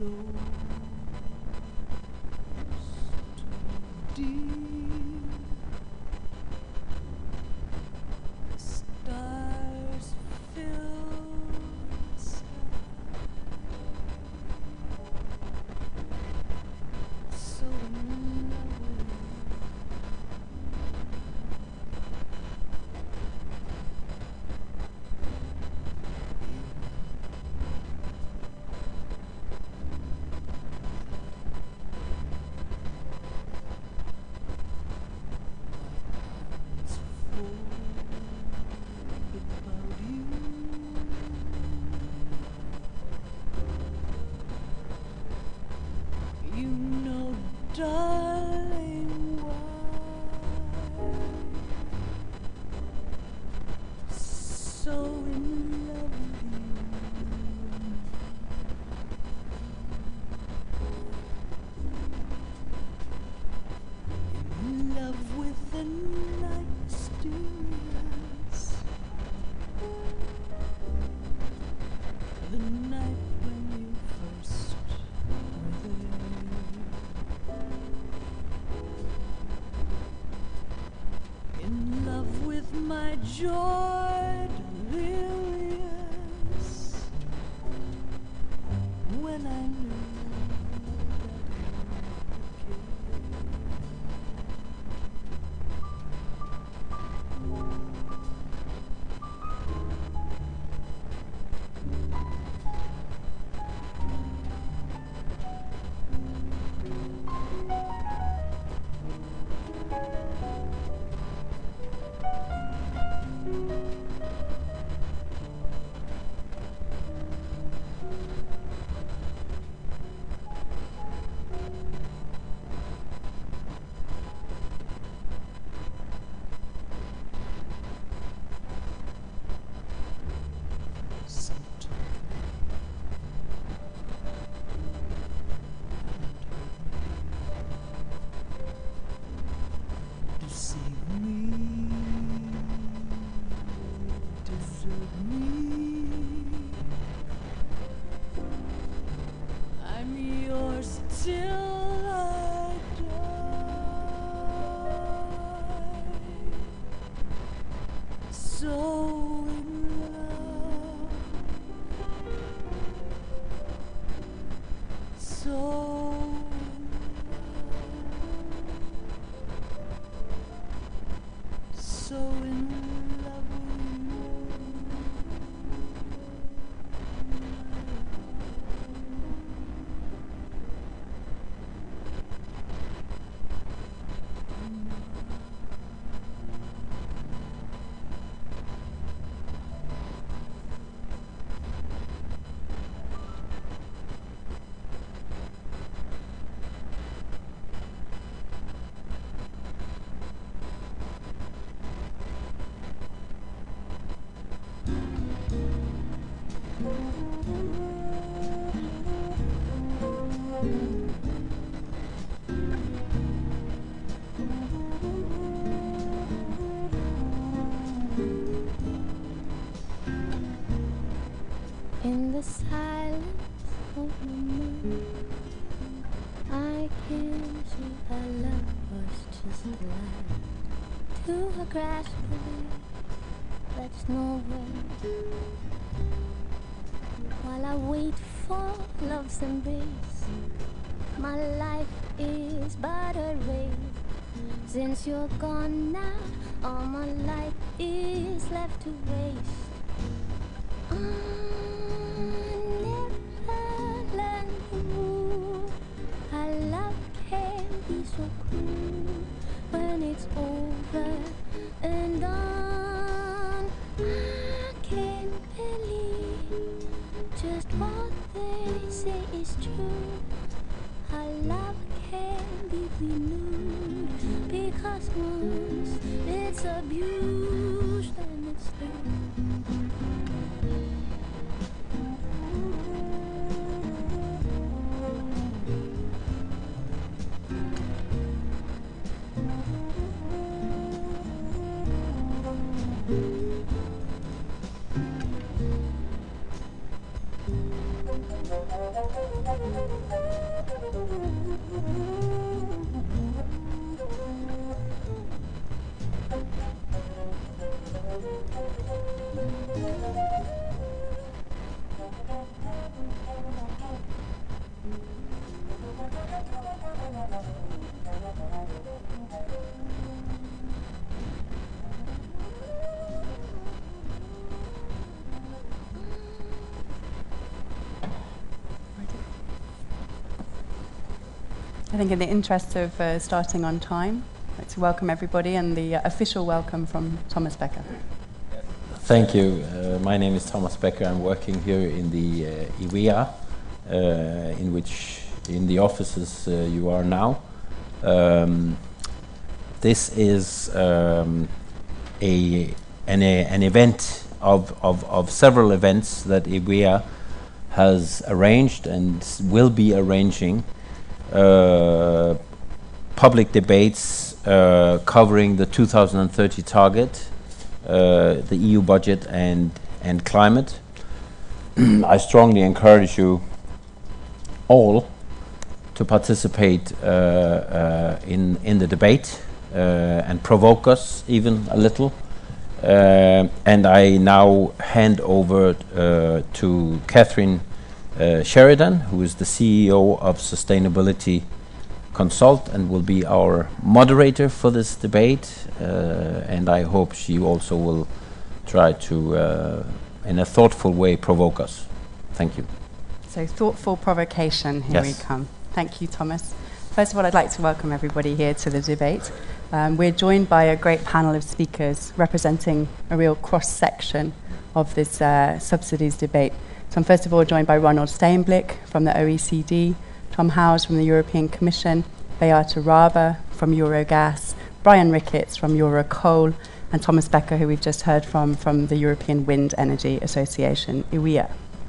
Joy delirious when I knew in the silence of the moon, I can see our love was just like to a grass blade that's nowhere. While I wait for love's embrace, my life is but a race. Since you're gone now, all my life is left to waste. I never learned the rule. How love can be so cruel when it's over and done. I can't believe just what they say is true. How love can be renewed, because once it's abused and it's through. I think in the interest of starting on time, I'd like to welcome everybody and the official welcome from Thomas Becker. Thank you. My name is Thomas Becker. I'm working here in the EWEA, in the offices you are now. This is an event of several events that EWEA has arranged and will be arranging. Public debates covering the 2030 target, the EU budget and climate. I strongly encourage you all to participate in the debate and provoke us even a little. And I now hand over to Kathryn Sheridan, who is the CEO of Sustainability Consult and will be our moderator for this debate, and I hope she also will try to, in a thoughtful way, provoke us. Thank you. So thoughtful provocation, here we come. Thank you, Thomas. First of all, I'd like to welcome everybody here to the debate. We're joined by a great panel of speakers representing a real cross-section of this subsidies debate. So I'm first of all joined by Ronald Steinblick from the OECD, Tom Howes from the European Commission, Beata Raba from Eurogas, Brian Ricketts from Eurocoal, and Thomas Becker, who we've just heard from the European Wind Energy Association, EWEA.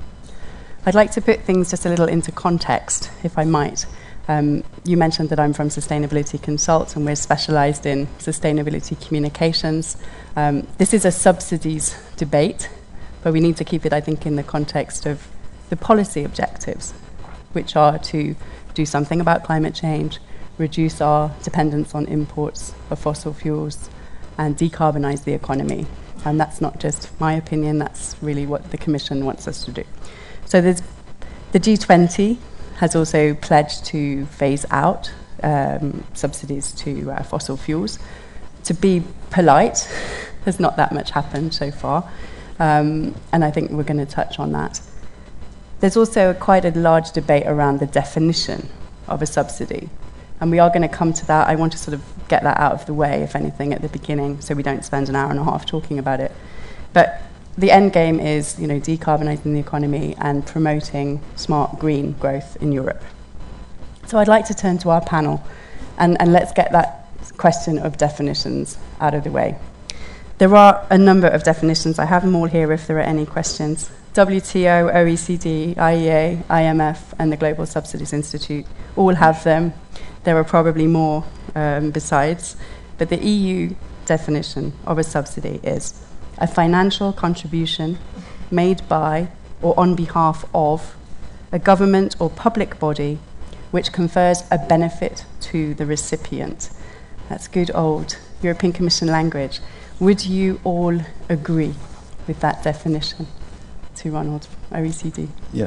I'd like to put things just a little into context, if I might. You mentioned that I'm from Sustainability Consult, and we're specialized in sustainability communications. This is a subsidies debate, but we need to keep it, I think, in the context of the policy objectives, which are to do something about climate change, reduce our dependence on imports of fossil fuels, and decarbonize the economy. And that's not just my opinion, that's really what the Commission wants us to do. So there's the G20 has also pledged to phase out subsidies to fossil fuels. To be polite, there's not that much happened so far. And I think we're going to touch on that. There's also quite a large debate around the definition of a subsidy. And we are going to come to that. I want to sort of get that out of the way, if anything, at the beginning, so we don't spend an hour and a half talking about it. But the end game is, decarbonising the economy and promoting smart green growth in Europe. So I'd like to turn to our panel, and let's get that question of definitions out of the way. There are a number of definitions. I have them all here if there are any questions. WTO, OECD, IEA, IMF, and the Global Subsidies Institute all have them. There are probably more besides. But the EU definition of a subsidy is a financial contribution made by or on behalf of a government or public body which confers a benefit to the recipient. That's good old European Commission language. Would you all agree with that definition? To Ronald, OECD. Yeah.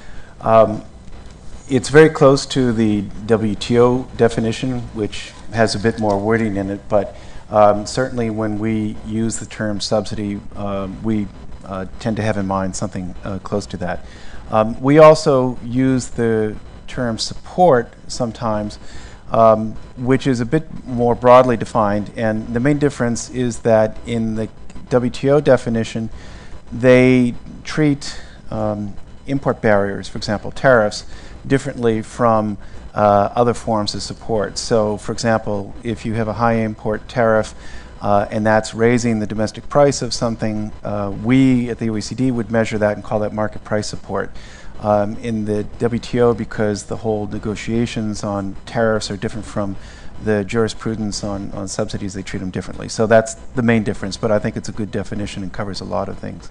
It's very close to the WTO definition, which has a bit more wording in it, but certainly when we use the term subsidy, we tend to have in mind something close to that. We also use the term support sometimes, which is a bit more broadly defined, and the main difference is that in the WTO definition, they treat import barriers, for example, tariffs, differently from other forms of support. So, for example, if you have a high import tariff and that's raising the domestic price of something, we at the OECD would measure that and call that market price support. In the WTO, because the whole negotiations on tariffs are different from the jurisprudence on subsidies, they treat them differently. So that's the main difference, but I think it's a good definition and covers a lot of things.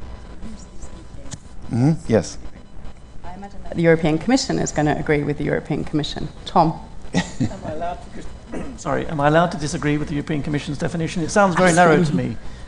Yes. I imagine that the European Commission is going to agree with the European Commission. Tom? Am I allowed to disagree with the European Commission's definition? It sounds very narrow to me.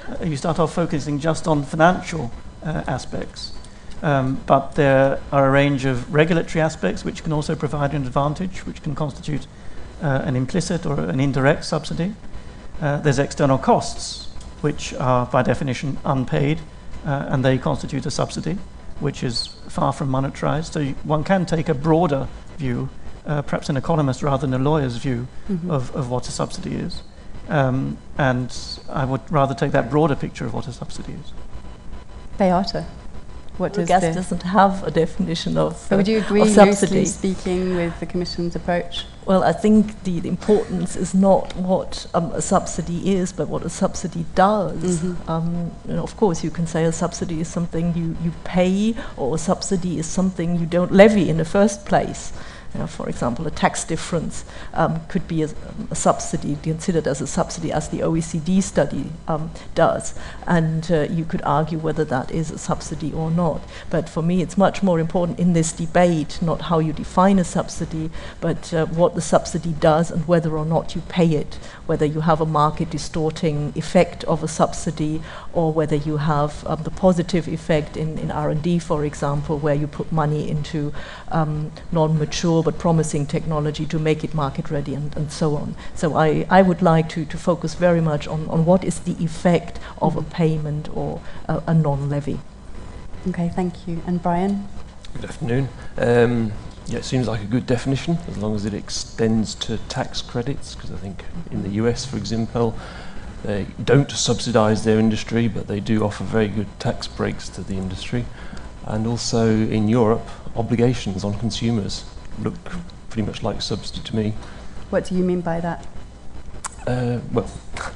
you start off focusing just on financial aspects. But there are a range of regulatory aspects which can also provide an advantage, which can constitute an implicit or an indirect subsidy. There's external costs, which are by definition unpaid, and they constitute a subsidy, which is far from monetarized. So one can take a broader view, perhaps an economist rather than a lawyer's view of what a subsidy is. And I would rather take that broader picture of what a subsidy is. Beata, what does gas doesn't have a definition of So would you agree, loosely speaking, with the Commission's approach? Well, I think the importance is not what a subsidy is, but what a subsidy does. Of course, you can say a subsidy is something you pay, or a subsidy is something you don't levy in the first place. For example, a tax difference could be a subsidy, considered as a subsidy, as the OECD study does. And you could argue whether that is a subsidy or not. But for me, it's much more important in this debate, not how you define a subsidy, but what the subsidy does and whether or not you pay it, whether you have a market distorting effect of a subsidy, or whether you have the positive effect in R&D, for example, where you put money into non-mature but promising technology to make it market ready, and so on. So I would like to focus very much on what is the effect of a payment or a non-levy. Okay, thank you. And Brian? Good afternoon. Yeah, it seems like a good definition, as long as it extends to tax credits, because I think in the US, for example, they don't subsidize their industry, but they do offer very good tax breaks to the industry. And also in Europe, obligations on consumers look pretty much like subsidy to me. What do you mean by that? Well,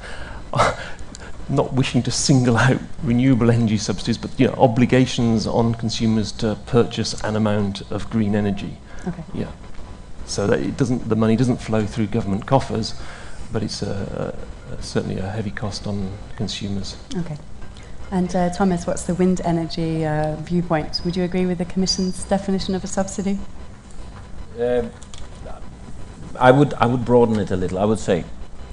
not wishing to single out renewable energy subsidies, but obligations on consumers to purchase an amount of green energy. Okay. Yeah. So that the money doesn't flow through government coffers, but it's certainly a heavy cost on consumers. Okay. And Thomas, what's the wind energy viewpoint? Would you agree with the Commission's definition of a subsidy? I would broaden it a little. I would say,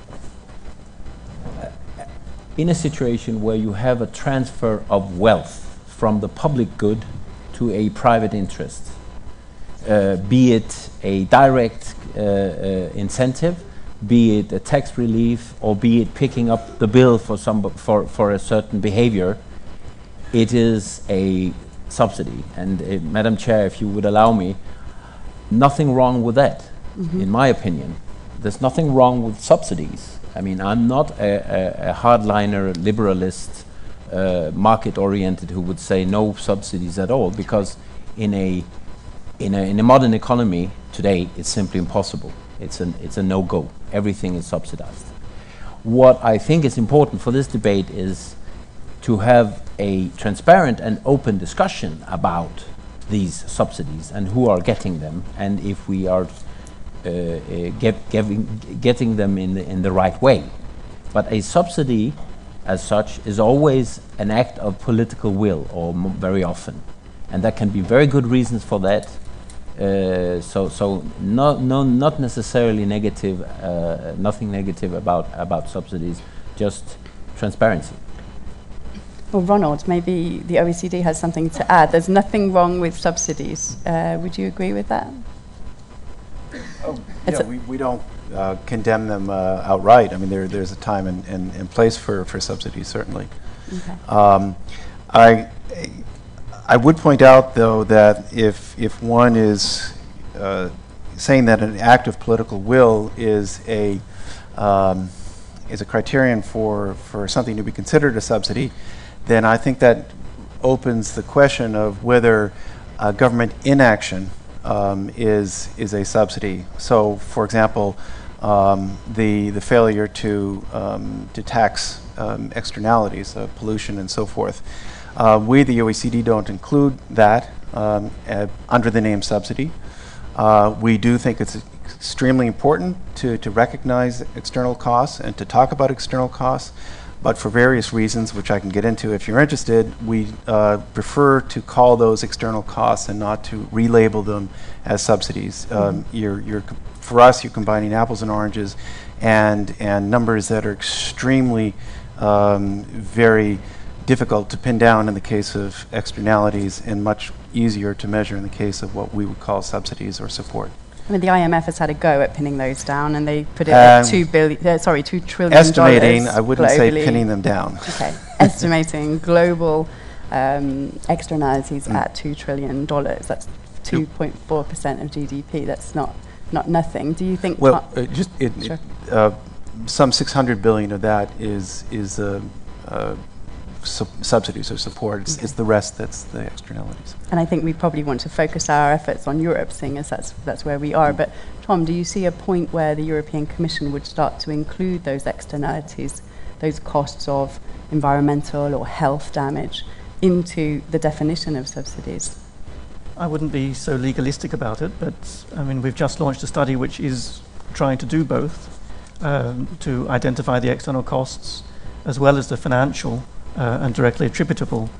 in a situation where you have a transfer of wealth from the public good to a private interest, be it a direct incentive, be it a tax relief, or be it picking up the bill for a certain behavior, it is a subsidy. And Madam Chair, if you would allow me, nothing wrong with that, in my opinion. There's nothing wrong with subsidies. I mean, I'm not a hardliner, liberalist, market-oriented who would say no subsidies at all, because in a modern economy today, it's simply impossible. It's a no-go. Everything is subsidized. What I think is important for this debate is to have a transparent and open discussion about these subsidies and who are getting them, and if we are getting them in the right way. But a subsidy, as such, is always an act of political will, or very often, and there can be very good reasons for that. So not necessarily negative, nothing negative about subsidies, just transparency. Well, Ronald, maybe the OECD has something to add. There's nothing wrong with subsidies. Would you agree with that? Oh, yeah, we don't condemn them outright. I mean, there's a time and place for subsidies, certainly. Okay. I would point out, though, that if one is saying that an act of political will is a criterion for something to be considered a subsidy, then I think that opens the question of whether government inaction is a subsidy. So, for example, the failure to tax externalities, pollution, and so forth. We, the OECD, don't include that under the name subsidy. We do think it's extremely important to recognize external costs and to talk about external costs, but for various reasons, which I can get into if you're interested, we prefer to call those external costs and not to relabel them as subsidies. For us, you're combining apples and oranges and numbers that are extremely very difficult to pin down in the case of externalities and much easier to measure in the case of what we would call subsidies or support. I mean, the IMF has had a go at pinning those down, and they put it at $2 trillion. Estimating, I wouldn't say globally. pinning them down. Okay, estimating global externalities at $2 trillion. That's 2.4% of GDP. That's not nothing. Do you think? Well, Sure. Some 600 billion of that is subsidies or support. It's the rest that's the externalities. And I think we probably want to focus our efforts on Europe, seeing as that's where we are. But Tom, do you see a point where the European Commission would start to include those externalities, those costs of environmental or health damage, into the definition of subsidies? I wouldn't be so legalistic about it, but I mean, we've just launched a study which is trying to do both, to identify the external costs as well as the financial and directly attributable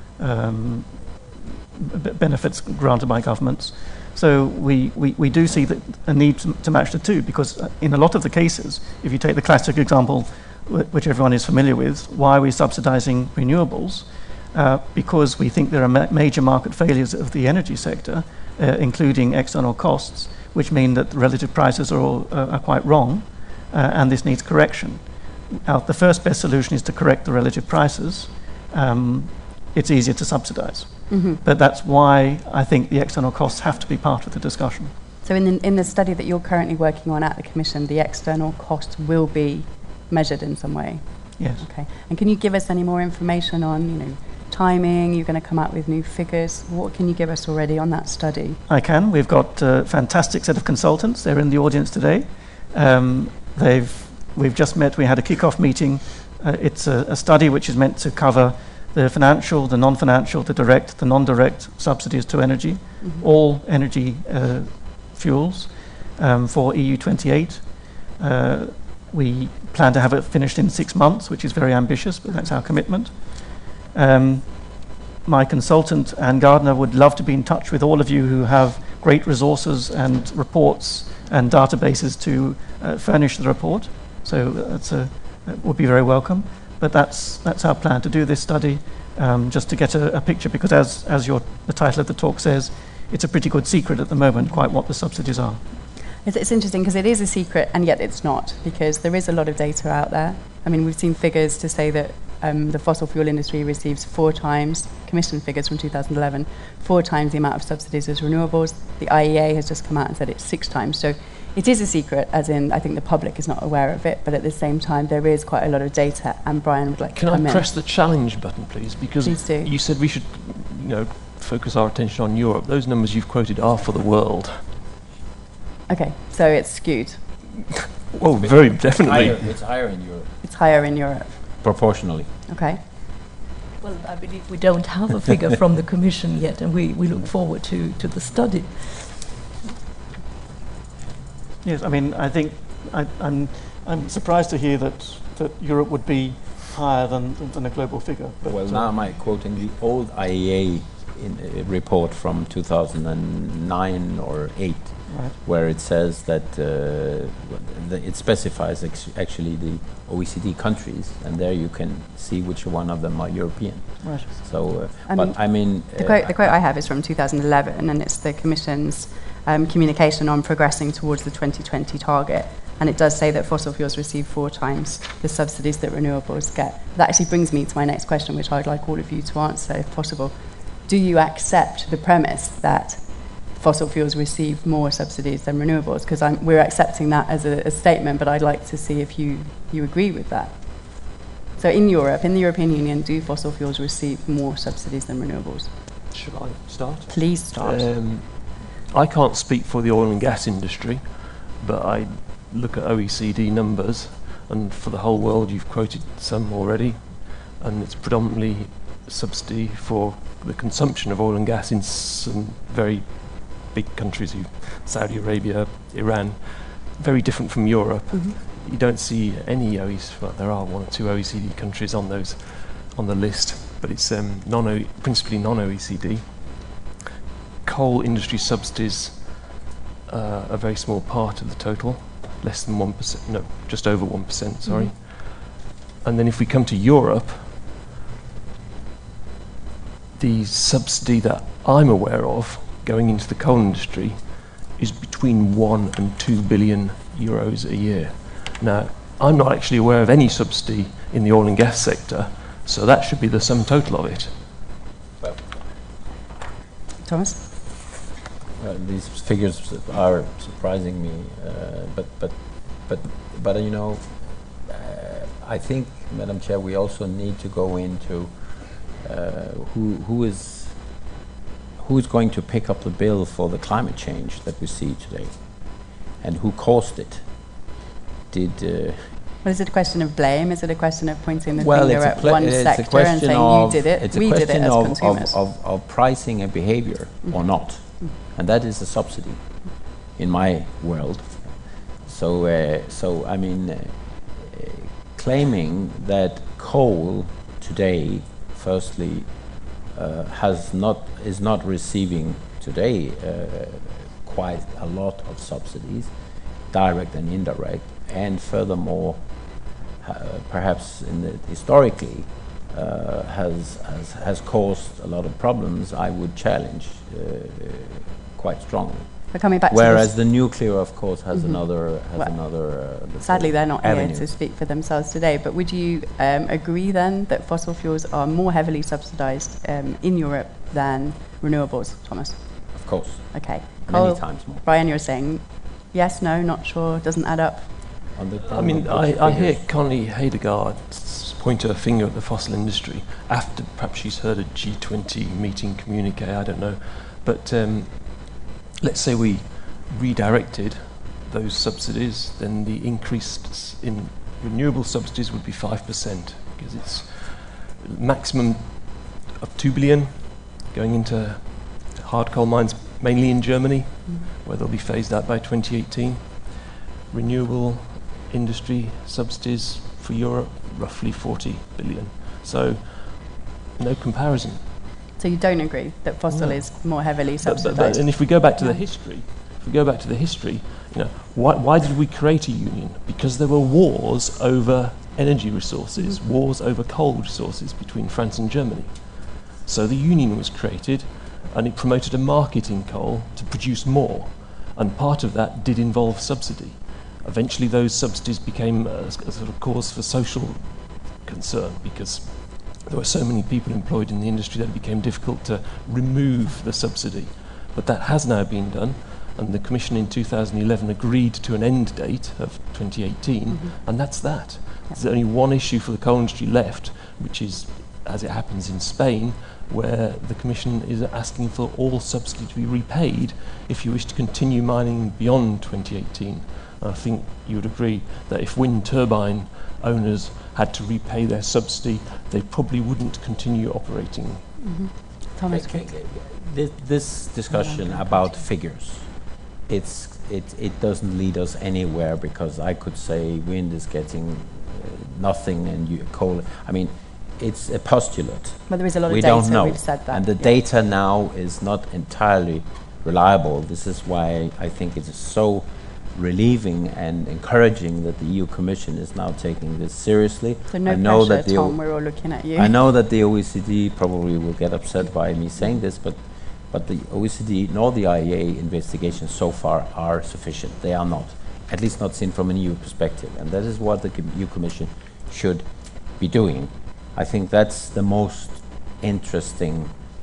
benefits granted by governments. So we do see that a need to match the two, because in a lot of the cases, if you take the classic example, which everyone is familiar with, why are we subsidizing renewables? Because we think there are major market failures of the energy sector, including external costs, which mean that the relative prices are quite wrong, and this needs correction. The first best solution is to correct the relative prices. It's easier to subsidize. Mm-hmm. But that's why I think the external costs have to be part of the discussion. So in the study that you're currently working on at the Commission, the external costs will be measured in some way? Yes. Okay. And can you give us any more information on, timing? You're going to come out with new figures. What can you give us already on that study? I can. We've got a fantastic set of consultants. They're in the audience today. We've just met. We had a kick-off meeting. It's a study which is meant to cover the financial, the non-financial, the direct, the non-direct subsidies to energy, mm-hmm. all energy fuels for EU28. We plan to have it finished in 6 months, which is very ambitious, but that's our commitment. My consultant, Anne Gardner, would love to be in touch with all of you who have great resources and reports and databases to furnish the report. So that would be very welcome. But that's our plan, to do this study, just to get a picture, because as the title of the talk says, it's a pretty good secret at the moment, quite what the subsidies are. It's interesting because it is a secret, and yet it's not, because there is a lot of data out there. I mean, we've seen figures to say that the fossil fuel industry receives 4 times, Commission figures from 2011, 4 times the amount of subsidies as renewables. The IEA has just come out and said it's 6 times. So it is a secret, as in I think the public is not aware of it, but at the same time there is quite a lot of data, and Brian would like to come in. Can I press the challenge button, please? Because please do. You said we should focus our attention on Europe. Those numbers you've quoted are for the world. Okay, so it's skewed. Well, very definitely. It's higher in Europe. It's higher in Europe. Proportionally. Okay. Well, I believe we don't have a figure from the Commission yet, and we look forward to the study. Yes, I mean, I think I'm surprised to hear that Europe would be higher than a global figure. But well, now I'm quoting the old IEA report from 2009 or 8, right, where it says that it specifies actually the OECD countries, and there you can see which one of them are European. Right. So, the quote I have is from 2011, and it's the Commission's communication on progressing towards the 2020 target. And it does say that fossil fuels receive 4 times the subsidies that renewables get. That actually brings me to my next question, which I'd like all of you to answer, if possible. Do you accept the premise that fossil fuels receive more subsidies than renewables? Because we're accepting that as a statement, but I'd like to see if you agree with that. So in Europe, in the European Union, do fossil fuels receive more subsidies than renewables? Should I start? Please start. I can't speak for the oil and gas industry, but I look at OECD numbers, and for the whole world you've quoted some already, and it's predominantly subsidy for the consumption of oil and gas in some very big countries, Saudi Arabia, Iran, very different from Europe. Mm-hmm. You don't see any OECD, well, there are 1 or 2 OECD countries on the list, but it's principally non-OECD. Coal industry subsidies are a very small part of the total, less than 1%, no, just over 1%, sorry. And then if we come to Europe, the subsidy that I'm aware of going into the coal industry is between 1 and 2 billion euros a year. Now, I'm not actually aware of any subsidy in the oil and gas sector, so that should be the sum total of it. Well, Thomas? these figures are surprising me, but you know, I think, Madam Chair, we also need to go into who is going to pick up the bill for the climate change that we see today, and who caused it. Well, is it a question of blame? Is it a question of pointing the well, finger at one sector and saying you did it, we did it as consumers? Of pricing and behavior or not, and that is a subsidy in my world. So, I mean, claiming that coal today, firstly, is not receiving today quite a lot of subsidies, direct and indirect, and furthermore, perhaps historically has caused a lot of problems, I would challenge quite strongly. But coming back Whereas to the nuclear, of course, has another. Sadly, they're not avenue. here to speak for themselves today. But would you agree then that fossil fuels are more heavily subsidised in Europe than renewables, Thomas? Of course. Okay. Many times more. Brian, you're saying yes, no, not sure, doesn't add up. I mean, I hear Connie Hedegaard point her finger at the fossil industry after perhaps she's heard a G20 meeting communique, I don't know. But let's say we redirected those subsidies, then the increase in renewable subsidies would be 5%, because it's maximum of 2 billion going into hard coal mines, mainly in Germany, where they'll be phased out by 2018. Renewable industry subsidies for Europe, roughly 40 billion. So, no comparison. So you don't agree that fossil is more heavily subsidised? And if we go back to the history, you know, why did we create a union? Because there were wars over energy resources, wars over coal resources between France and Germany. So the union was created, and it promoted a market in coal to produce more, and part of that did involve subsidy. Eventually those subsidies became a sort of cause for social concern, because there were so many people employed in the industry that it became difficult to remove the subsidy. But that has now been done, and the Commission in 2011 agreed to an end date of 2018, and that's that. There's only one issue for the coal industry left, which is, as it happens in Spain, where the Commission is asking for all subsidy to be repaid if you wish to continue mining beyond 2018. I think you would agree that if wind turbine owners had to repay their subsidy, they probably wouldn't continue operating. Thomas, this discussion about figures, it doesn't lead us anywhere, because I could say wind is getting nothing and coal. I mean, it's a postulate. But there is a lot of we data, don't know. We've said that. And the data now is not entirely reliable. This is why I think it is so relieving and encouraging that the EU Commission is now taking this seriously. So no pressure, Tom, we're all looking at you. I know that the OECD probably will get upset by me saying this, but the OECD nor the IEA investigations so far are sufficient. They are not, at least not seen from an EU perspective. And that is what the EU Commission should be doing. I think that's the most interesting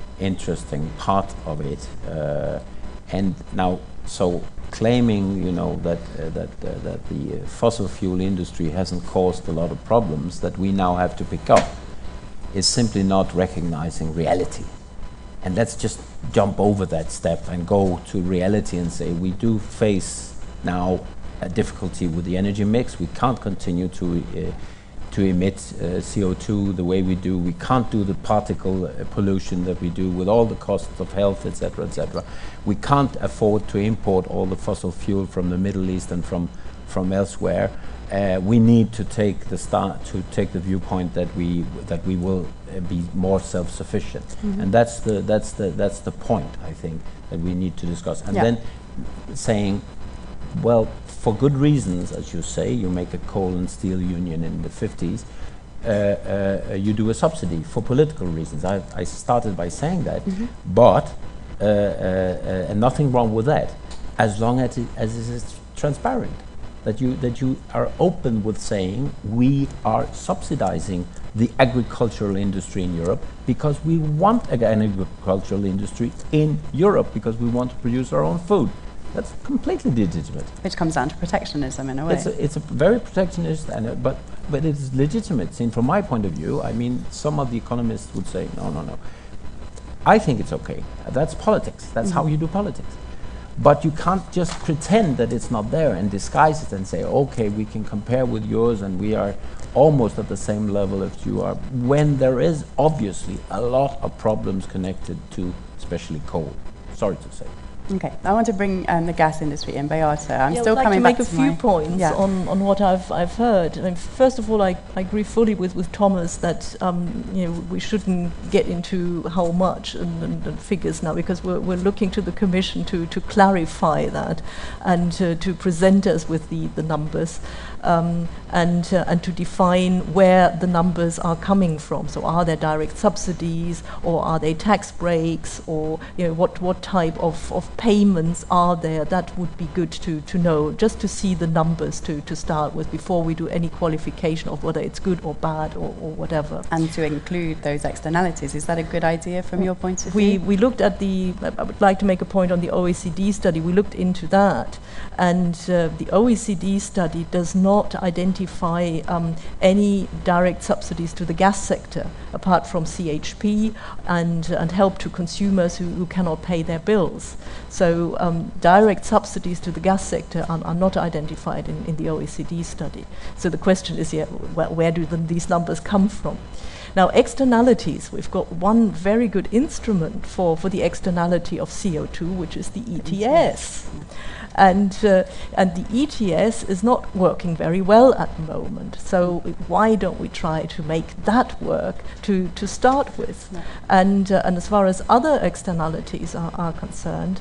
part of it. And now, so claiming, you know, that the fossil fuel industry hasn't caused a lot of problems that we now have to pick up is simply not recognizing reality. And let's just jump over that step and go to reality and say we do face now a difficulty with the energy mix. We can't continue to emit CO2 the way we do. We can't do the particle pollution that we do with all the costs of health, etc., etc. We can't afford to import all the fossil fuel from the Middle East and from elsewhere. We need to take the viewpoint that we will be more self-sufficient, and that's the point, I think, that we need to discuss. And then saying, well, for good reasons, as you say, you make a coal and steel union in the 50s. you do a subsidy for political reasons. I started by saying that, but and nothing wrong with that, as long as it is transparent. That you are open with saying we are subsidizing the agricultural industry in Europe because we want an agricultural industry in Europe because we want to produce our own food. That's completely legitimate. Which comes down to protectionism in a way. It's a very protectionist, but it is legitimate. Seen from my point of view, I mean, some of the economists would say, no. I think it's okay. That's politics. That's how you do politics. But you can't just pretend that it's not there and disguise it and say, okay, we can compare with yours and we are almost at the same level as you are, when there is obviously a lot of problems connected to especially coal. Sorry to say. Okay, I want to bring the gas industry in. Beate, I'm still I'd like coming to back make to a few points on what I've heard. And first of all, I agree fully with Thomas that we shouldn't get into how much and figures now, because we're looking to the Commission to clarify that and to present us with the numbers and to define where the numbers are coming from. So are there direct subsidies, or are they tax breaks, or what type of payments are there? That would be good to know, just to see the numbers to start with before we do any qualification of whether it's good or bad or whatever. And to include those externalities, is that a good idea from your point of view? We looked at I would like to make a point on the OECD study. We looked into that, and the OECD study does not identify any direct subsidies to the gas sector apart from CHP and help to consumers who cannot pay their bills. So direct subsidies to the gas sector are not identified in the OECD study. So the question is, where do these numbers come from? Now, externalities, we've got one very good instrument for the externality of CO2, which is the ETS. And the ETS is not working very well at the moment. So why don't we try to make that work to start with? No. And as far as other externalities are concerned,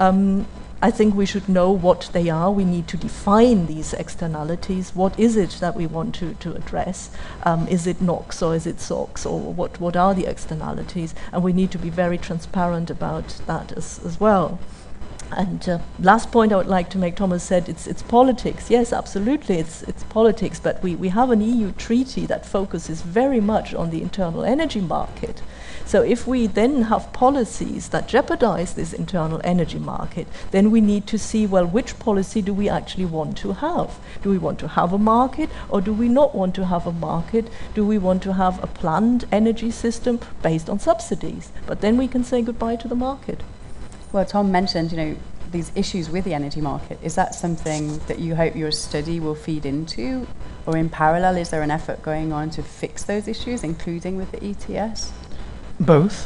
I think we should know what they are. We need to define these externalities. What is it that we want to address? Is it NOx or is it SOx, or what are the externalities? And we need to be very transparent about that as well. And last point I would like to make, Thomas said it's politics. Yes, absolutely, it's politics, but we have an EU treaty that focuses very much on the internal energy market. So if we then have policies that jeopardize this internal energy market, then we need to see, well, which policy do we actually want to have? Do we want to have a market, or do we not want to have a market? Do we want to have a planned energy system based on subsidies? But then we can say goodbye to the market. Well, Tom mentioned, these issues with the energy market. Is that something that you hope your study will feed into? Or in parallel, is there an effort going on to fix those issues, including with the ETS? Both.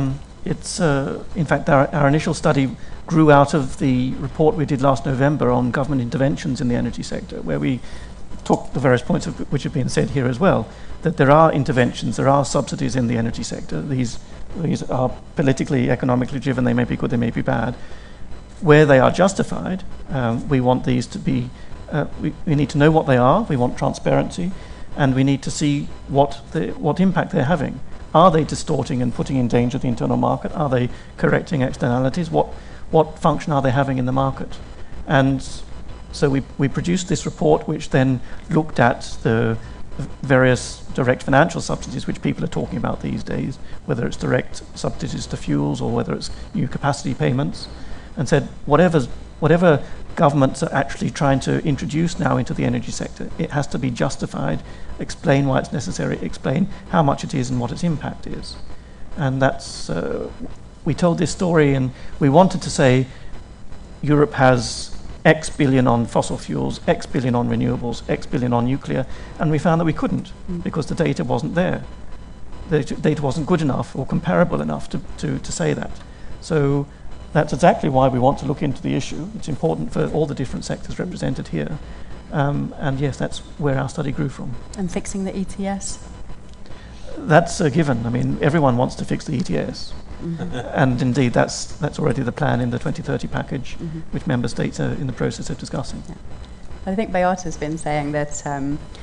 In fact, our initial study grew out of the report we did last November on government interventions in the energy sector, where we took the various points of which have been said here as well, that there are interventions, there are subsidies in the energy sector. These are politically, economically driven. They may be good, they may be bad. Where they are justified, we want these to be, we need to know what they are, we want transparency, and we need to see what impact they're having. Are they distorting and putting in danger the internal market? Are they correcting externalities? What function are they having in the market? And so we produced this report, which then looked at the various direct financial subsidies which people are talking about these days, whether it's direct subsidies to fuels or whether it's new capacity payments, and said whatever governments are actually trying to introduce now into the energy sector, it has to be justified, explain why it's necessary, explain how much it is and what its impact is. And that's, we told this story and we wanted to say Europe has X billion on fossil fuels, X billion on renewables, X billion on nuclear, and we found that we couldn't because the data wasn't there. The data wasn't good enough or comparable enough to say that. So that's exactly why we want to look into the issue. It's important for all the different sectors represented here. And yes, that's where our study grew from. And fixing the ETS? That's a given. I mean, everyone wants to fix the ETS. And indeed, that's already the plan in the 2030 package, which member states are in the process of discussing. Yeah. I think Beate has been saying that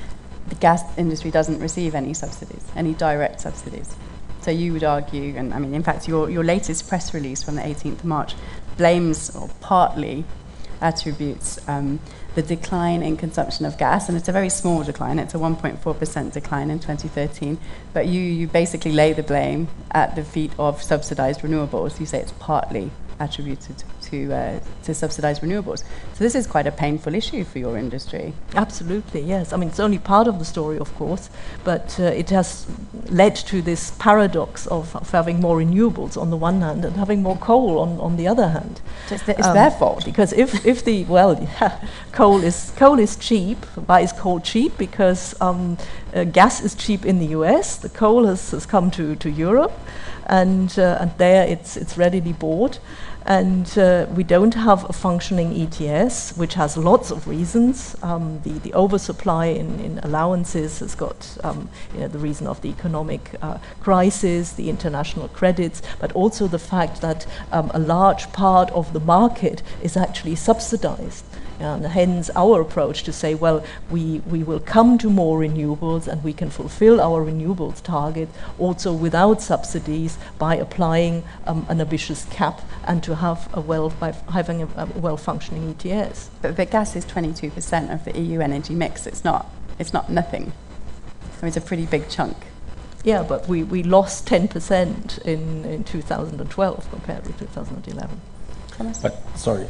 the gas industry doesn't receive any subsidies, any direct subsidies. So you would argue, and I mean, in fact, your latest press release from the 18th of March blames, or partly attributes, the decline in consumption of gas, and it's a very small decline. It's a 1.4% decline in 2013. But you basically lay the blame at the feet of subsidized renewables. You say it's partly attributed to subsidized renewables. So this is quite a painful issue for your industry. Absolutely, yes. I mean, it's only part of the story, of course, but it has led to this paradox of having more renewables on the one hand and having more coal on the other hand. So it's their fault. Because if the, well, yeah, coal is cheap. Why is coal cheap? Because gas is cheap in the US, the coal has come to Europe, and there it's readily bought. And we don't have a functioning ETS, which has lots of reasons. The oversupply in allowances has got the reason of the economic crisis, the international credits, but also the fact that a large part of the market is actually subsidized. And hence our approach to say, well, we will come to more renewables and we can fulfill our renewables target also without subsidies by applying an ambitious cap and to have by having a well-functioning ETS. But gas is 22% of the EU energy mix. It's not nothing. I mean, it's a pretty big chunk. Yeah, but we lost 10% in 2012 compared with 2011. But sorry,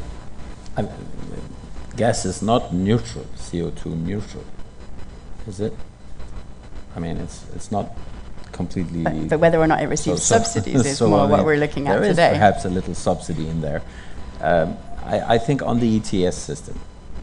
gas is not neutral, CO2 neutral, is it? I mean, it's not completely... But whether or not it receives subsidies is more what we're looking at today. There is perhaps a little subsidy in there. I think on the ETS system,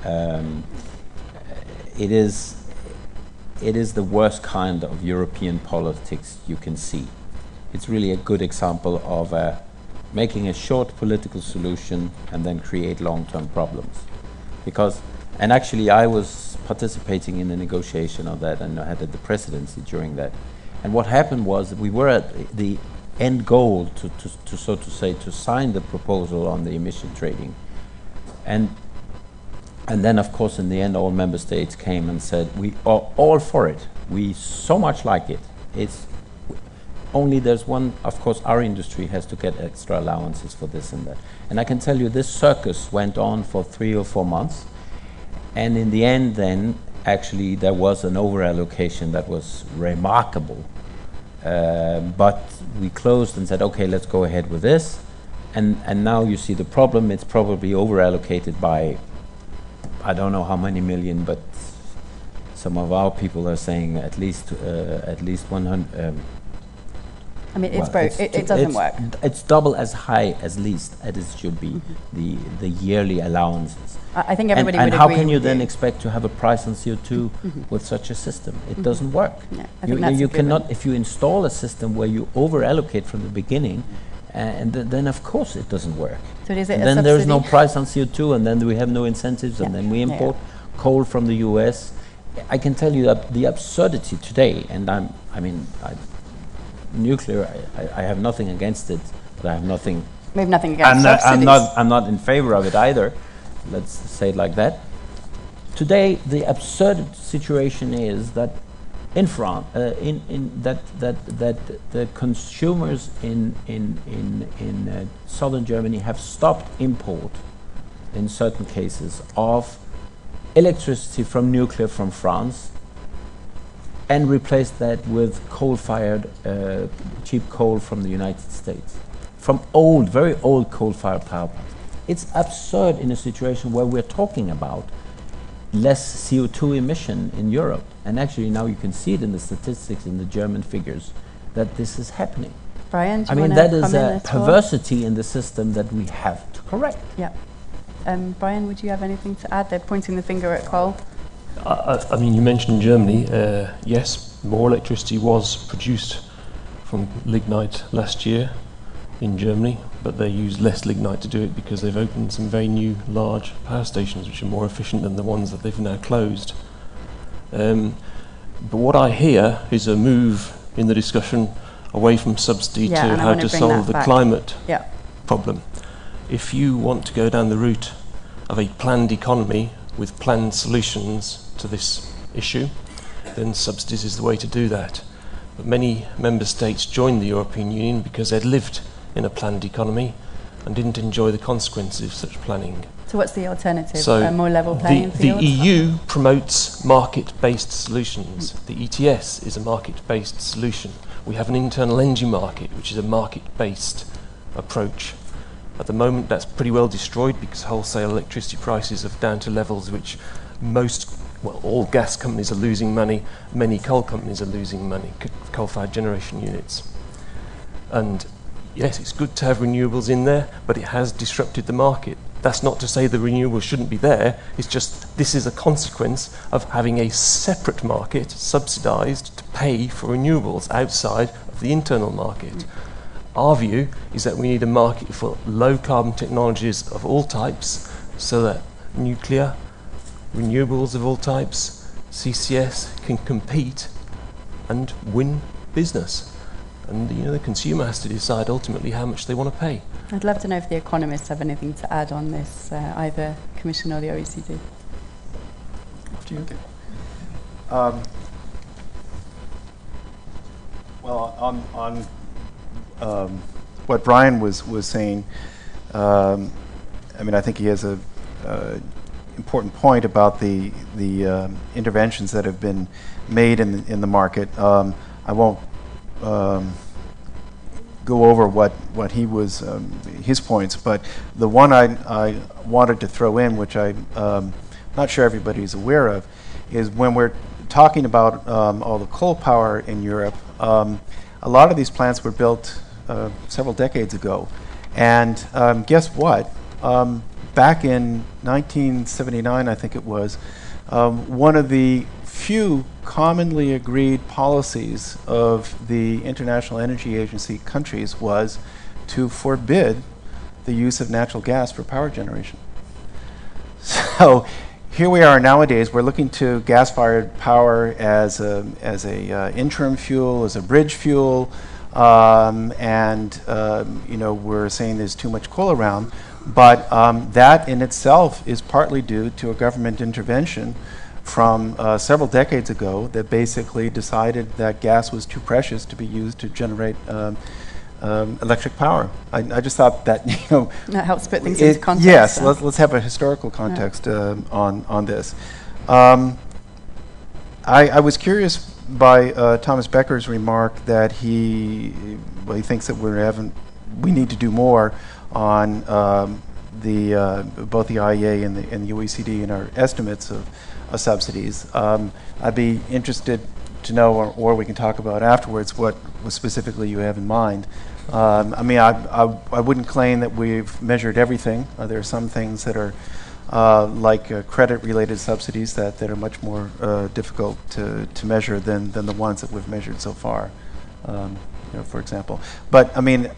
it is the worst kind of European politics you can see. It's really a good example of making a short political solution and then create long-term problems. And actually I was participating in the negotiation of that, and I had the presidency during that. And what happened was that we were at the end goal to so to say, to sign the proposal on the emission trading. And then of course in the end all member states came and said, we are all for it. We so much like it. It's only there's one, of course our industry has to get extra allowances for this and that. And I can tell you this circus went on for 3 or 4 months. And in the end then, actually there was an over-allocation that was remarkable. But we closed and said, okay, let's go ahead with this. And now you see the problem, it's probably over-allocated by, I don't know how many million, but some of our people are saying at least 100. I mean, it doesn't work. It's double as high as least as it should be, the yearly allowances. I think everybody would agree. And how can you then expect to have a price on CO2 with such a system? It doesn't work. Yeah, I think that's you cannot, if you install a system where you over-allocate from the beginning, and then of course it doesn't work. So is it and a then subsidy? there's no price on CO2, and then we have no incentives, and then we import coal from the US. I can tell you that the absurdity today, and nuclear, I have nothing against it, but I have nothing. We have nothing against subsidies. I'm not in favor of it either. Let's say it like that. Today, the absurd situation is that in France, that the consumers in southern Germany have stopped import, in certain cases, of electricity from nuclear from France, and replaced that with coal-fired, cheap coal from the United States, from old, very old coal-fired power plants. It's absurd in a situation where we're talking about less CO2 emission in Europe. And actually now you can see it in the statistics, in the German figures, that this is happening. Brian, do you I mean, wanna that is come in a as perversity in the system that we have to correct. Yeah. Brian, would you have anything to add? They're pointing the finger at coal. I mean, you mentioned Germany. Yes, more electricity was produced from lignite last year in Germany, but they use less lignite to do it because they've opened some very new large power stations which are more efficient than the ones that they've now closed. But what I hear is a move in the discussion away from subsidy to how to solve the climate problem. If you want to go down the route of a planned economy with planned solutions to this issue, then subsidies is the way to do that. But many member states joined the European Union because they'd lived in a planned economy and didn't enjoy the consequences of such planning. So what's the alternative? So a more level playing field? The EU promotes market-based solutions. The ETS is a market-based solution. We have an internal energy market, which is a market-based approach. At the moment, that's pretty well destroyed because wholesale electricity prices are down to levels which all gas companies are losing money, many coal companies are losing money, coal-fired generation units. And yes, it's good to have renewables in there, but it has disrupted the market. That's not to say the renewables shouldn't be there, it's just this is a consequence of having a separate market subsidised to pay for renewables outside of the internal market. Our view is that we need a market for low carbon technologies of all types, so that nuclear, renewables of all types, CCS can compete and win business. And the consumer has to decide ultimately how much they want to pay. I'd love to know if the economists have anything to add on this, either Commission or the OECD. After you. Okay. Well, on what Brian was saying, I mean, I think he has a important point about the interventions that have been made in the market. I won't go over what he was his points, but the one I wanted to throw in, which I'm not sure everybody's aware of, is when we're talking about all the coal power in Europe. A lot of these plants were built several decades ago, and guess what? Back in 1979, I think it was, one of the few commonly agreed policies of the International Energy Agency countries was to forbid the use of natural gas for power generation. So here we are nowadays, we're looking to gas-fired power as a interim fuel, as a bridge fuel, and we're saying there's too much coal around, but that in itself is partly due to a government intervention from several decades ago that basically decided that gas was too precious to be used to generate electric power. I just thought that that helps put things into context. Yes, let's have a historical context on this. I was curious by Thomas Becker's remark that he thinks that we need to do more on both the IEA and the OECD in our estimates of subsidies. I'd be interested to know, or we can talk about afterwards, what specifically you have in mind. I mean, I wouldn't claim that we've measured everything. There are some things that are like credit-related subsidies that are much more difficult to measure than the ones that we've measured so far, for example. But I mean,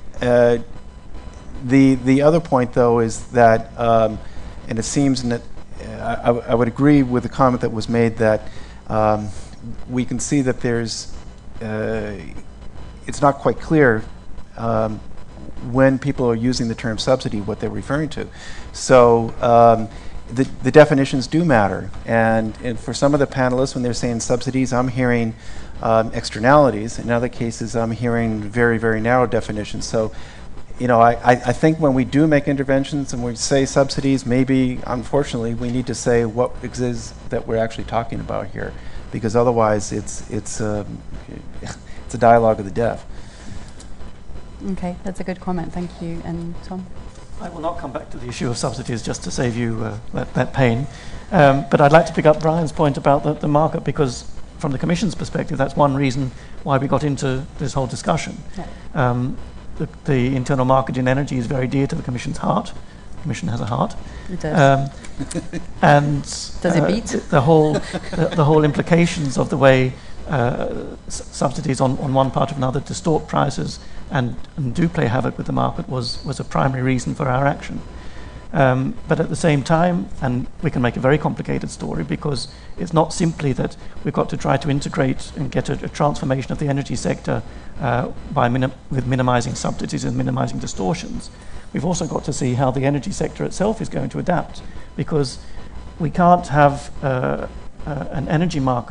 the other point though is that, and it seems that I would agree with the comment that was made that we can see that there's it's not quite clear when people are using the term subsidy what they're referring to. So the definitions do matter, and for some of the panelists, when they're saying subsidies, I'm hearing externalities. In other cases, I'm hearing very, very narrow definitions. So I think when we do make interventions and we say subsidies, maybe, unfortunately, we need to say what exists that we're actually talking about here, because otherwise it's a dialogue of the deaf. Okay, that's a good comment. Thank you. And Tom? I will not come back to the issue of subsidies just to save you that pain. But I'd like to pick up Brian's point about the market, because from the Commission's perspective, that's one reason why we got into this whole discussion. Yeah. The internal market in energy is very dear to the Commission's heart. The Commission has a heart. It does. And does it beat? The whole implications of the way subsidies on one part or another distort prices and do play havoc with the market was a primary reason for our action. But at the same time, and we can make a very complicated story, because it's not simply that we've got to try to integrate and get a transformation of the energy sector with minimizing subsidies and minimizing distortions. We've also got to see how the energy sector itself is going to adapt, because we can't have an energy market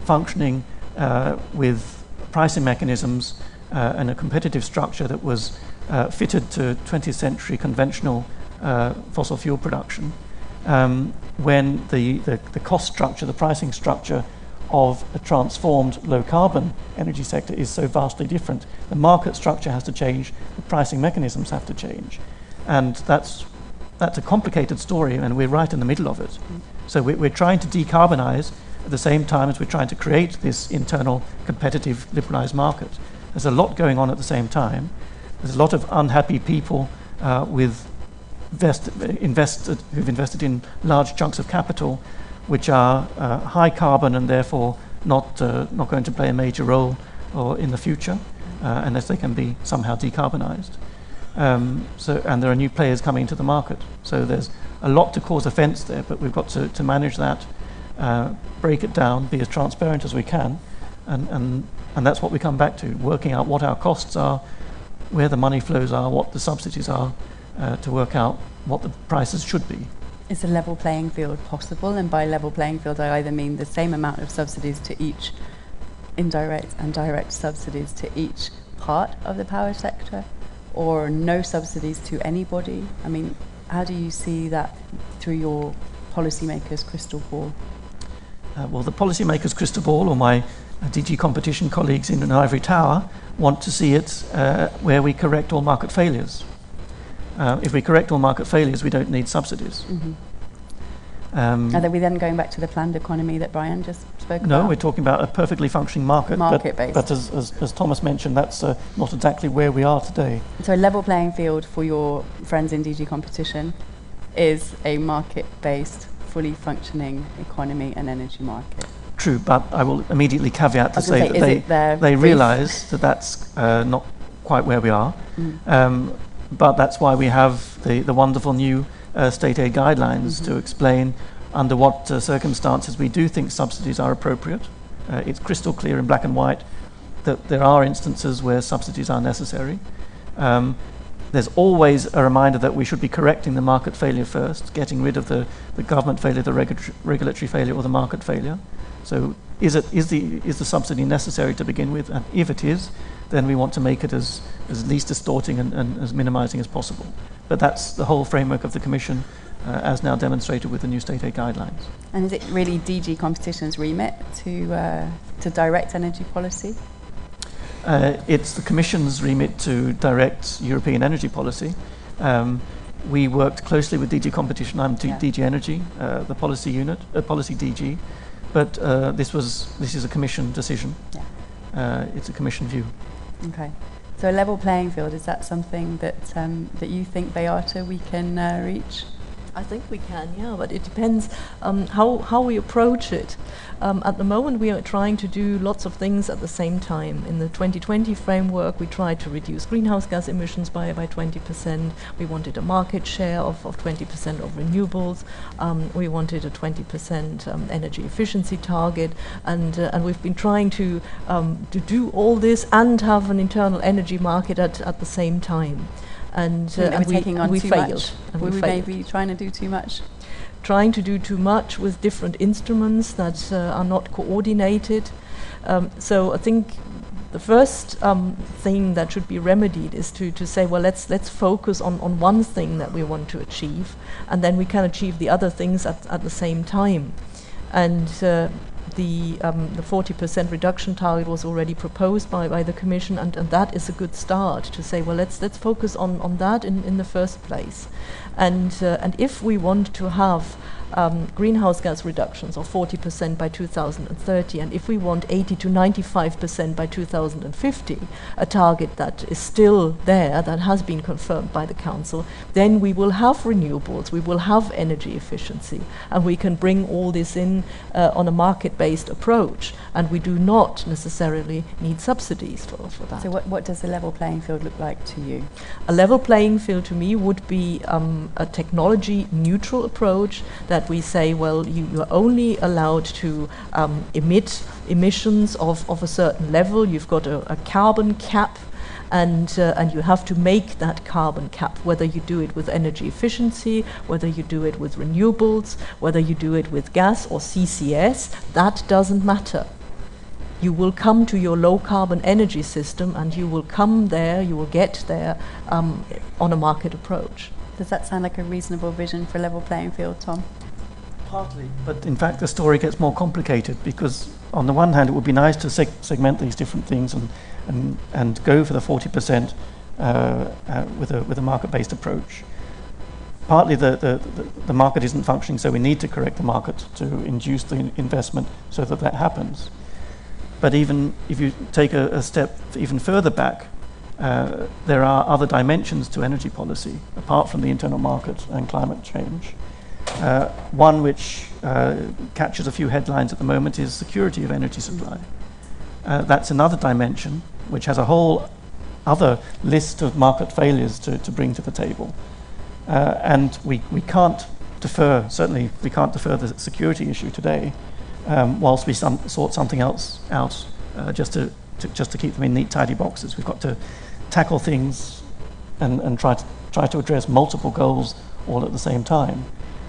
functioning with pricing mechanisms and a competitive structure that was fitted to 20th century conventional fossil fuel production, when the cost structure, the pricing structure of a transformed low-carbon energy sector is so vastly different. The market structure has to change, the pricing mechanisms have to change. And that's a complicated story, and we're right in the middle of it. So we're trying to decarbonize at the same time as we're trying to create this internal competitive liberalized market. There's a lot going on at the same time. There's a lot of unhappy people who've invested in large chunks of capital, which are high carbon and therefore not going to play a major role in the future unless they can be somehow decarbonized. And there are new players coming into the market. So there's a lot to cause offence there, but we've got to manage that, break it down, be as transparent as we can, and that's what we come back to, working out what our costs are, where the money flows are, what the subsidies are, to work out what the prices should be. Is a level playing field possible? And by level playing field, I either mean the same amount of subsidies to each indirect and direct subsidies to each part of the power sector, or no subsidies to anybody? I mean, how do you see that through your policymakers' crystal ball? Well, the policymakers' crystal ball, or my DG competition colleagues in an ivory tower, want to see it where we correct all market failures. If we correct all market failures, we don't need subsidies. Are we then going back to the planned economy that Brian just spoke about? No, we're talking about a perfectly functioning market. Market-based. But as Thomas mentioned, that's not exactly where we are today. So a level playing field for your friends in DG competition is a market-based, fully functioning economy and energy market. True, but I will immediately caveat to say that they realise that that's not quite where we are. But that's why we have the wonderful new state aid guidelines to explain under what circumstances we do think subsidies are appropriate. It's crystal clear in black and white that there are instances where subsidies are necessary. There's always a reminder that we should be correcting the market failure first, getting rid of the government failure, the regulatory failure, or the market failure. So is the subsidy necessary to begin with? And if it is, then we want to make it as least distorting and as minimizing as possible. But that's the whole framework of the Commission, as now demonstrated with the new state aid guidelines. And is it really DG Competition's remit to direct energy policy? It's the Commission's remit to direct European energy policy. We worked closely with DG Competition. I'm DG Energy, the policy unit, policy DG. But this is a Commission decision. It's a Commission view. Okay. So a level playing field, is that something that you think, Beata, we can reach? I think we can, yeah, but it depends how we approach it. At the moment, we are trying to do lots of things at the same time. In the 2020 framework, we tried to reduce greenhouse gas emissions by 20%. We wanted a market share of 20% of renewables. We wanted a 20% energy efficiency target, and we've been trying to do all this and have an internal energy market at the same time. And we failed. Were we maybe trying to do too much? Trying to do too much with different instruments that are not coordinated. So I think the first thing that should be remedied is to say, well, let's focus on one thing that we want to achieve, and then we can achieve the other things at the same time. And the 40% reduction target was already proposed by the Commission, and that is a good start to say, well, let's focus on that in the first place. And if we want to have greenhouse gas reductions of 40% by 2030, and if we want 80 to 95% by 2050, a target that is still there, that has been confirmed by the Council, then we will have renewables, we will have energy efficiency, and we can bring all this in on a market-based approach, and we do not necessarily need subsidies for that. So what does the level playing field look like to you? A level playing field to me would be a technology-neutral approach that we say, well, you are only allowed to emit emissions of a certain level. You've got a carbon cap, and you have to make that carbon cap, whether you do it with energy efficiency, whether you do it with renewables, whether you do it with gas or CCS, that doesn't matter. you will come to your low carbon energy system, and you will come there, you will get there on a market approach. Does that sound like a reasonable vision for a level playing field, Tom? Partly, but in fact the story gets more complicated, because on the one hand it would be nice to segment these different things and go for the 40% with a market-based approach. Partly the market isn't functioning, so we need to correct the market to induce the investment so that that happens. But even if you take a step even further back, there are other dimensions to energy policy apart from the internal market and climate change. One which catches a few headlines at the moment is security of energy supply. That's another dimension which has a whole other list of market failures to bring to the table. And we can't defer, certainly we can't defer the security issue today, whilst we sort something else out just to keep them in neat, tidy boxes. We've got to tackle things and try to address multiple goals all at the same time.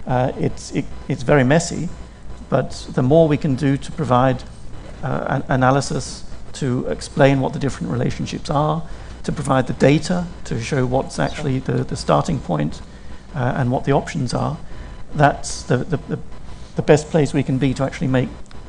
It's very messy, but the more we can do to provide an analysis to explain what the different relationships are, to provide the data to show what's actually the starting point and what the options are, that's the best place we can be to actually make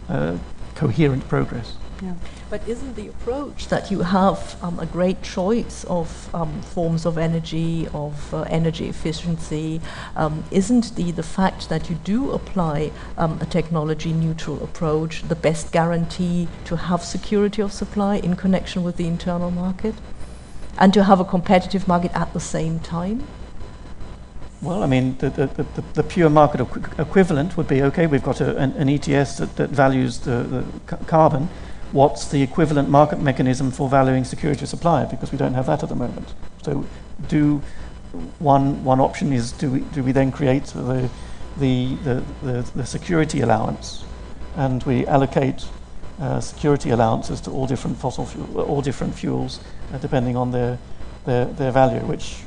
coherent progress. Yeah. But isn't the approach that you have a great choice of forms of energy, of energy efficiency? Isn't the fact that you do apply a technology neutral approach the best guarantee to have security of supply in connection with the internal market and to have a competitive market at the same time? Well, I mean, the pure market equivalent would be, okay, we've got an ETS that values the carbon. What's the equivalent market mechanism for valuing security of supply? Because we don't have that at the moment. So, one option is do we then create the security allowance, and we allocate security allowances to all different all different fuels depending on their value, which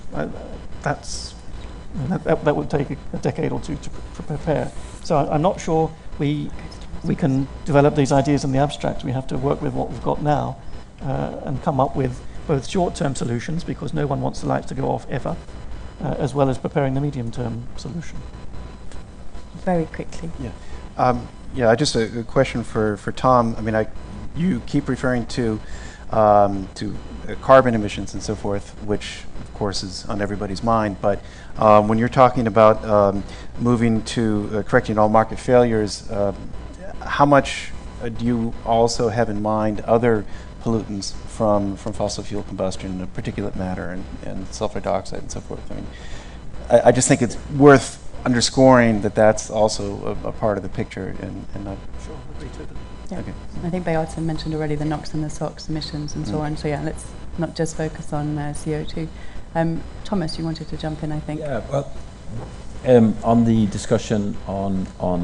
that would take a decade or two to prepare. So I'm not sure we can develop these ideas in the abstract. We have to work with what we've got now and come up with both short-term solutions, because no one wants the lights to go off ever, as well as preparing the medium-term solution. Very quickly. Yeah. Just a question for Tom. I mean, you keep referring to carbon emissions and so forth, which of course is on everybody's mind. But when you're talking about moving to correcting all market failures, how much do you also have in mind other pollutants from fossil fuel combustion, particulate matter and sulfur dioxide and so forth? I mean, I just think it's worth underscoring that that's also a part of the picture, and not sure. Yeah. Okay. I think Beata mentioned already the NOx and the SOx emissions and so on. So yeah, let's not just focus on CO2. Thomas, you wanted to jump in, I think. Yeah. Well, on the discussion on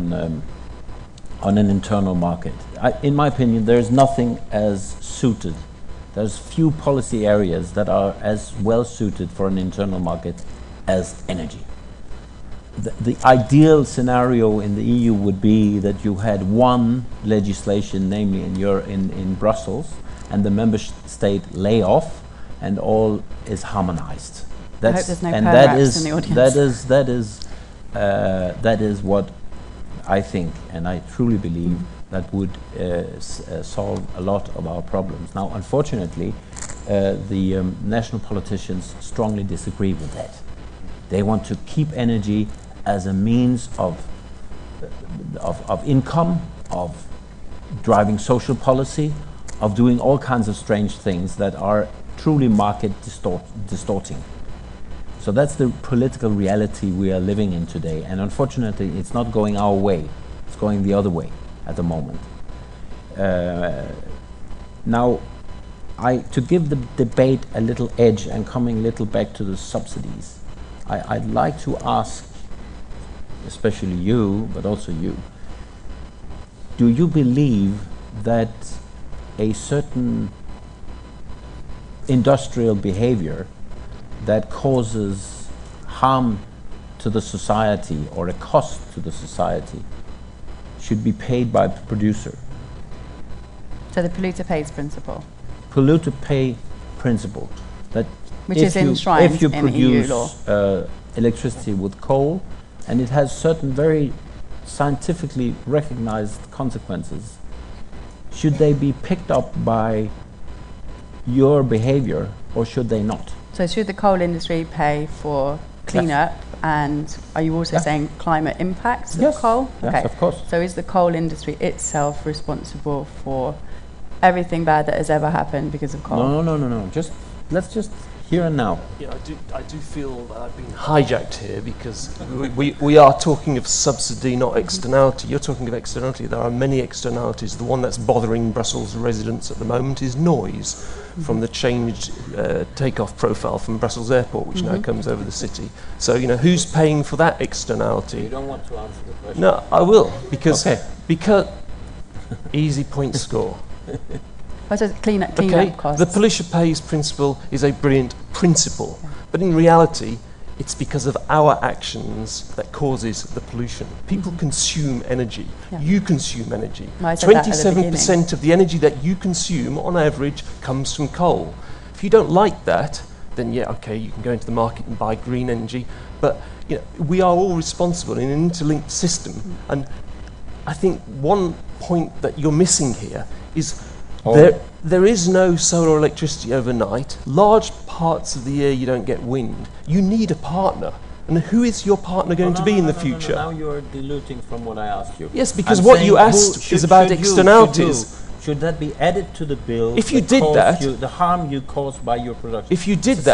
an internal market, in my opinion, there is nothing as suited. There's few policy areas that are as well suited for an internal market as energy. The ideal scenario in the EU would be that you had one legislation, namely in Brussels, and the member state lay off, and all is harmonized. I hope there's no perhaps in the audience. That is what I think, and I truly believe that would solve a lot of our problems. Now, unfortunately, the national politicians strongly disagree with that. They want to keep energy as a means of income, of driving social policy, of doing all kinds of strange things that are truly market distorting. So that's the political reality we are living in today, and unfortunately it's not going our way, it's going the other way at the moment. Now, to give the debate a little edge and coming a little back to the subsidies, I'd like to ask, especially you, but also you, do you believe that a certain industrial behavior that causes harm to the society or a cost to the society should be paid by the producer? So the polluter pays principle. Polluter pay principle. That Which is enshrined if you in produce EU law. Electricity with coal, and it has certain very scientifically recognized consequences, should they be picked up by your behavior or should they not? So should the coal industry pay for cleanup, and are you also saying climate impacts of coal? Yes, of course. So is the coal industry itself responsible for everything bad that has ever happened because of coal? No. Let's just here and now. Yeah, I do feel that I've been hijacked here because we are talking of subsidy, not externality. You're talking of externality. There are many externalities. The one that's bothering Brussels residents at the moment is noise from the changed takeoff profile from Brussels Airport, which now comes over the city. So, who's paying for that externality? You don't want to answer the question. No, I will, because easy point score. Cleanup costs. The polluter pays principle is a brilliant principle, but in reality, it's because of our actions that causes the pollution. People consume energy. Yeah. You consume energy. Well, I said that at the 27% of the energy that you consume, on average, comes from coal. If you don't like that, then you can go into the market and buy green energy. But we are all responsible in an interlinked system. And I think one point that you're missing here is there is no solar electricity overnight. Large parts of the year you don't get wind. You need a partner. And who is your partner going to be in the future? Now you're diluting from what I asked you. Yes, because what you asked is about externalities. Should that be added to the bill? If you did that, the harm you caused by your production. If you did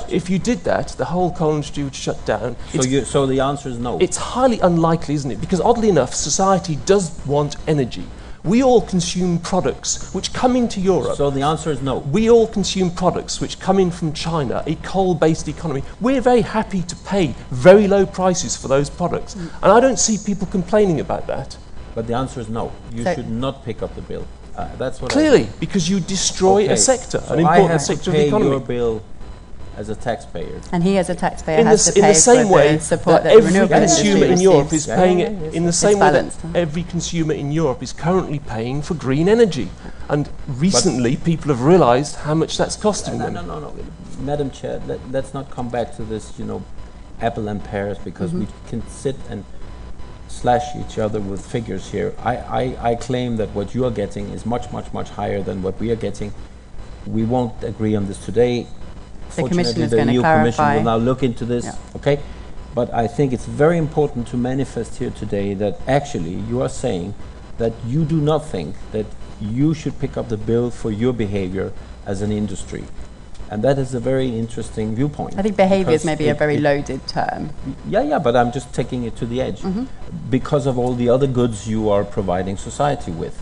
that, the whole coal industry would shut down. So the answer is no. It's highly unlikely, isn't it? Because oddly enough, society does want energy. We all consume products which come into Europe. So the answer is no. We all consume products which come in from China, a coal-based economy. We're very happy to pay very low prices for those products. And I don't see people complaining about that. But the answer is no. You should not pick up the bill. That's what clearly, because you destroy a sector, an important sector of the economy. I have to pay your bill as a taxpayer. And he, as a taxpayer, has to pay in the same for way the support that every consumer in Europe is paying it. In the same way that balanced. every consumer in Europe is currently paying for green energy. And recently, people have realised how much that's costing them. No. Madam Chair, let's not come back to this, apple and pears, because we can sit and slash each other with figures here. I claim that what you are getting is much, much, much higher than what we are getting. We won't agree on this today. The Commission is the going to EU clarify. Commission will now look into this, okay? But I think it's very important to manifest here today that actually you are saying that you do not think that you should pick up the bill for your behavior as an industry. And that is a very interesting viewpoint. I think behavior is maybe a very loaded term. Yeah, but I'm just taking it to the edge because of all the other goods you are providing society with.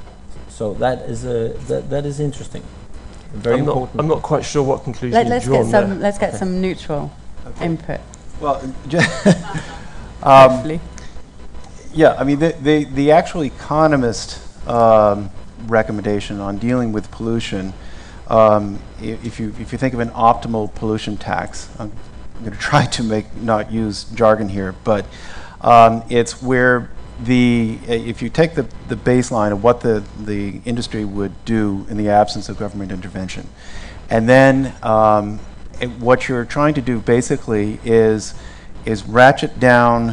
So that is interesting. Very important. I'm not quite sure what conclusion you've drawn there. Let's get some neutral input. Well, hopefully. Yeah, I mean, the actual economist recommendation on dealing with pollution, if you think of an optimal pollution tax, I'm going to try to not use jargon here, but it's where if you take the baseline of what the industry would do in the absence of government intervention, and then what you're trying to do basically is ratchet down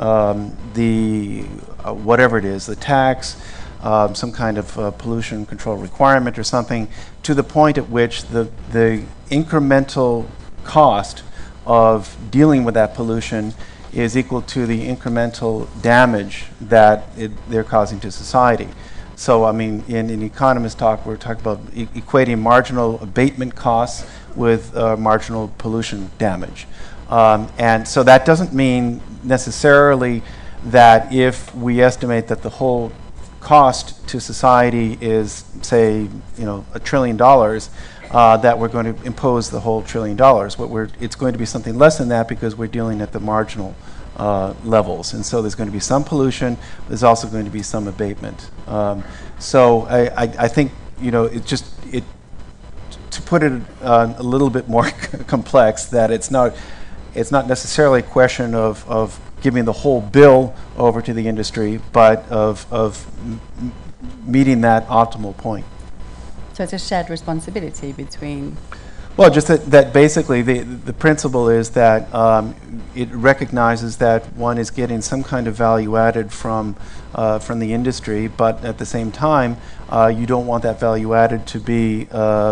the whatever it is, the tax, some kind of pollution control requirement or something, to the point at which the incremental cost of dealing with that pollution is equal to the incremental damage that they're causing to society. So, I mean, in economist talk, we're talking about equating marginal abatement costs with marginal pollution damage. And so that doesn't mean necessarily that if we estimate that the whole cost to society is, say, $1 trillion, that we're going to impose the whole $1 trillion. It's going to be something less than that because we're dealing at the marginal levels. And so there's going to be some pollution, there's also going to be some abatement. So I think, to put it a little bit more complex, that it's not necessarily a question of giving the whole bill over to the industry, but of meeting that optimal point. So it's a shared responsibility between... Well, just that basically the principle is that it recognizes that one is getting some kind of value added from the industry, but at the same time, you don't want that value added to be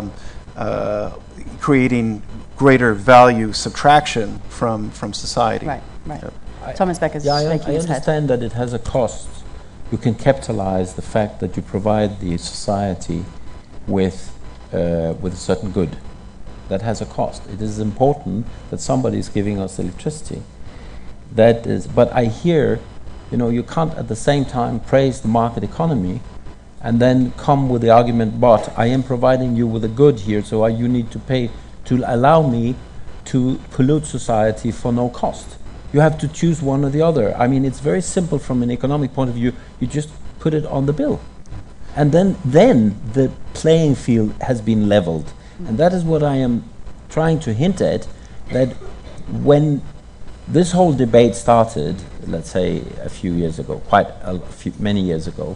creating greater value subtraction from society. Right, right. Thomas Becker's I shaking his head. understand that it has a cost. You can capitalize the fact that you provide the society with a certain good. That has a cost. It is important that somebody is giving us electricity. That is, but I hear, you can't at the same time praise the market economy and then come with the argument, but I am providing you with a good here, so you need to pay to allow me to pollute society for no cost. You have to choose one or the other. I mean, it's very simple from an economic point of view. You just put it on the bill. And then the playing field has been leveled. And that is what I am trying to hint at, that when this whole debate started, let's say a few years ago, many years ago,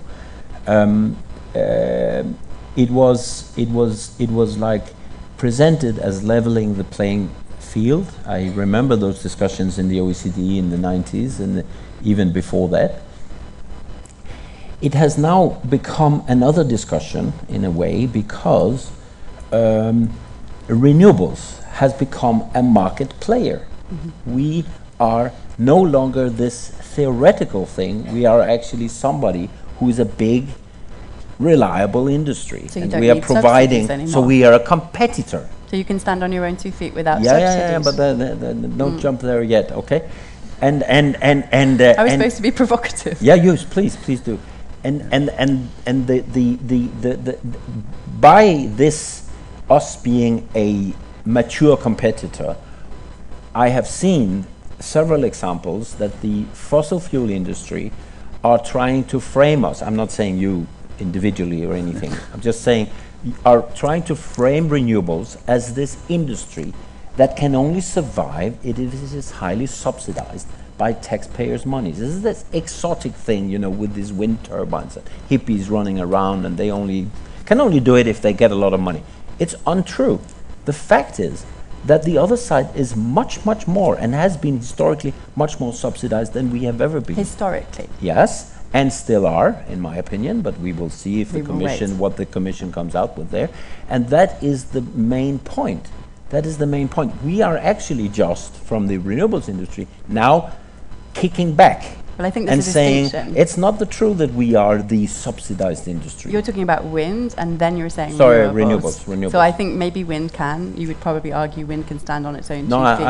it was like presented as leveling the playing field. I remember those discussions in the OECD in the 90s and even before that. It has now become another discussion in a way because renewables has become a market player. We are no longer this theoretical thing. We are actually somebody who is a big, reliable industry. So you and don't we are need providing, subsidies so anymore. we are a competitor. So you can stand on your own 2 feet without subsidies. Yeah, but don't jump there yet, okay? And I was supposed to be provocative. Yeah, please do. And the by this us being a mature competitor, I have seen several examples that the fossil fuel industry are trying to frame us. I'm not saying you individually or anything. I'm just saying are trying to frame renewables as this industry that can only survive if it is highly subsidized by taxpayers' money. This is this exotic thing, with these wind turbines and hippies running around, and they can only do it if they get a lot of money. It's untrue. The fact is that the other side is much, much more and has been historically much more subsidized than we have ever been. Historically? Yes, and still are, in my opinion, but we will see if what the Commission comes out with there. And that is the main point. That is the main point. We are actually just, from the renewables industry, now kicking back. Well, I think there's and a saying distinction. it's not the truth that we are the subsidized industry. You're talking about wind, and then you're saying renewables. So I think maybe wind can. You would probably argue wind can stand on its own 2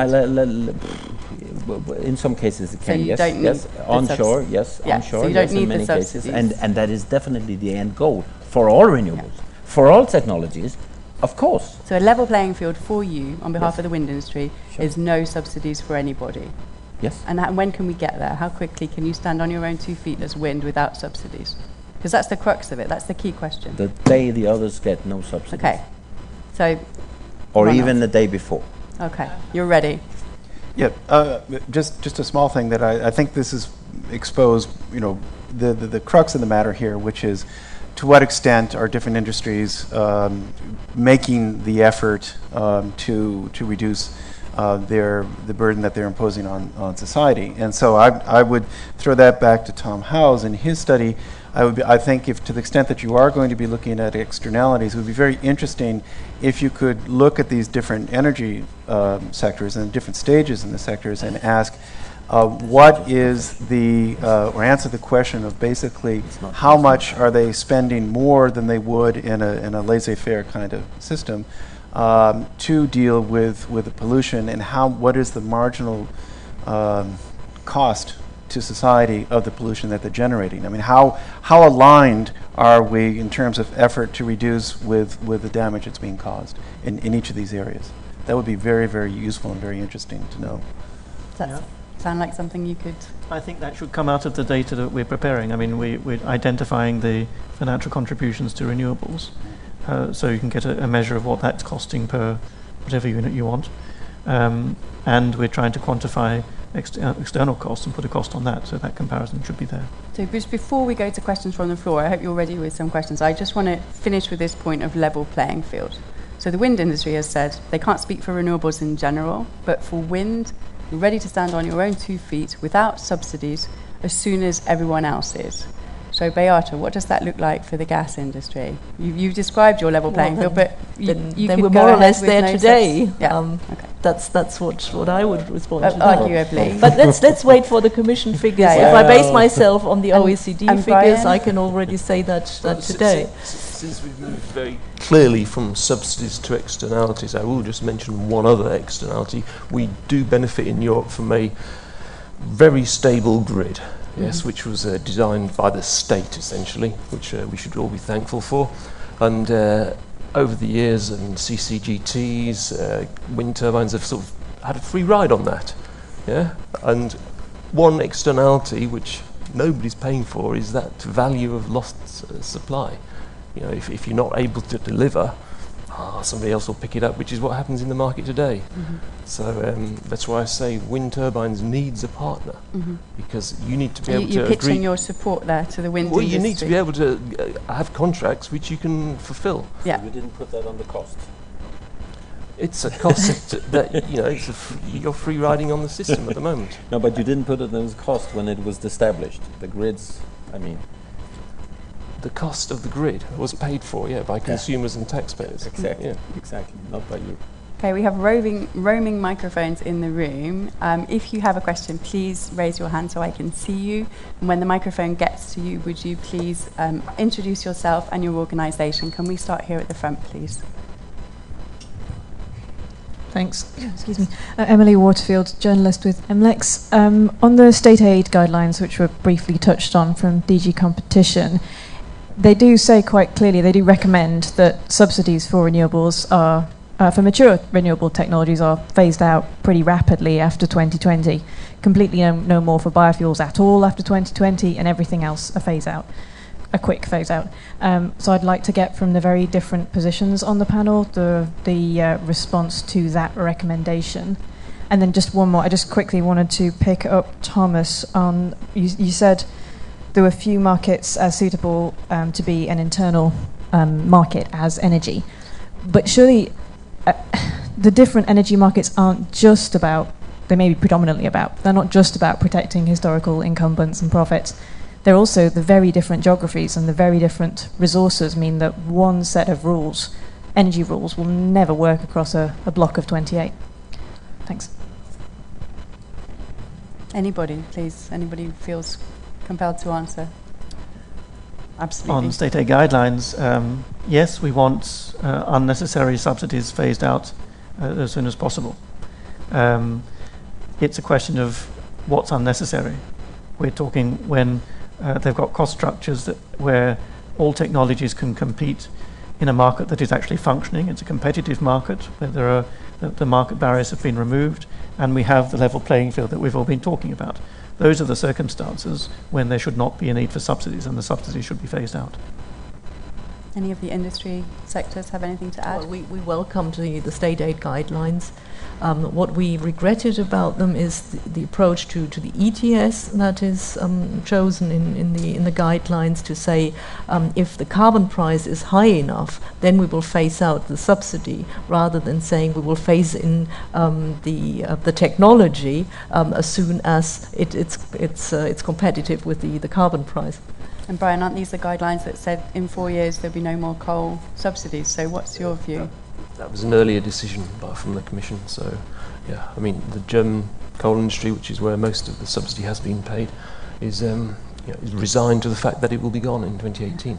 feet. In some cases it So can. you Yes, don't yes. need Onshore, the yes. Yeah, Onshore, so you don't yes. need In the many cases, subsidies. and that is definitely the end goal for all renewables, for all technologies, of course. So a level playing field for you, on behalf Yes. of the wind industry, Sure. is no subsidies for anybody. Yes. And when can we get there? How quickly can you stand on your own 2 feet as wind without subsidies? Because that's the crux of it. That's the key question. The day the others get no subsidies. Okay. So. Or run even off. the day before. Okay. You're ready. Yeah, just a small thing that I think this is exposed, the crux of the matter here, which is to what extent are different industries making the effort to reduce the burden that they're imposing on society. And so I would throw that back to Tom Howes in his study. I think if to the extent that you are going to be looking at externalities, it would be very interesting if you could look at these different energy sectors and different stages in the sectors and ask what is or answer the question of basically how much are they spending more than they would in a laissez-faire kind of system to deal with the pollution, and what is the marginal cost to society of the pollution that they're generating. I mean, how aligned are we in terms of effort to reduce with the damage that's being caused in each of these areas? That would be very, very useful and very interesting to know. Does that sound like something you could... I think that should come out of the data that we're preparing. I mean, we're identifying the financial contributions to renewables, so you can get a measure of what that's costing per whatever unit you want. And we're trying to quantify external costs and put a cost on that. So that comparison should be there. So just before we go to questions from the floor, I hope you're ready with some questions. I just want to finish with this point of level playing field. So the wind industry has said they can't speak for renewables in general, but for wind, you're ready to stand on your own 2 feet without subsidies as soon as everyone else is. So Beata, what does that look like for the gas industry? You've described your level playing field, but you then could we're go more or ahead less with there no today. Okay. That's what I would respond to. That. Arguably. But let's wait for the Commission figures. Yeah. If I base myself on the OECD and figures, Brian? I can already say that today. Since we've moved very clearly from subsidies to externalities, I will just mention one other externality. We do benefit in Europe from a very stable grid. Yes, which was designed by the state, essentially, which we should all be thankful for. And over the years, CCGTs, wind turbines have sort of had a free ride on that. Yeah, and one externality which nobody's paying for is that value of lost supply. You know, if you're not able to deliver, somebody else will pick it up, which is what happens in the market today. So that's why I say wind turbines needs a partner, because you need to be able to You're agree. pitching your support there to the wind industry. You need to be able to have contracts which you can fulfil. Yeah. We didn't put that on the cost. It's a cost that, you know, you're free riding on the system at the moment. No, but you didn't put it on the cost when it was established. The grids, I mean. The cost of the grid was paid for, by consumers and taxpayers. Exactly, exactly, not by you. Okay, we have roaming microphones in the room. If you have a question, please raise your hand so I can see you. And when the microphone gets to you, would you please introduce yourself and your organisation? Can we start here at the front, please? Thanks. Excuse me. Emily Waterfield, journalist with MLEX. On the state aid guidelines, which were briefly touched on from DG Competition, they do say quite clearly, they do recommend that subsidies for renewables are, for mature renewable technologies, are phased out pretty rapidly after 2020. Completely no more for biofuels at all after 2020, and everything else a quick phase out. So I'd like to get from the very different positions on the panel the response to that recommendation. And then just one more, I just quickly wanted to pick up Thomas on, you said there were few markets as suitable to be an internal market as energy. But surely the different energy markets aren't just about, they may be predominantly about, they're not just about protecting historical incumbents and profits. They're also the very different geographies and the very different resources mean that one set of rules, energy rules, will never work across a block of 28. Thanks. Anybody, please? Anybody feels compelled to answer? Absolutely. On state aid guidelines, yes, we want unnecessary subsidies phased out as soon as possible. It's a question of what's unnecessary. We're talking when they've got cost structures where all technologies can compete in a market that is actually functioning. It's a competitive market where the market barriers have been removed, and we have the level playing field that we've all been talking about. Those are the circumstances when there should not be a need for subsidies, and the subsidies should be phased out. Any of the industry sectors have anything to add? Well, we welcomed the state aid guidelines. What we regretted about them is the approach to the ETS that is chosen in the guidelines to say if the carbon price is high enough, then we will phase out the subsidy, rather than saying we will phase in the technology as soon as it's competitive with the carbon price. And Brian, aren't these the guidelines that said in 4 years there'll be no more coal subsidies? So what's your view? That was an earlier decision from the Commission. So, yeah, I mean, the German coal industry, which is where most of the subsidy has been paid, is resigned to the fact that it will be gone in 2018.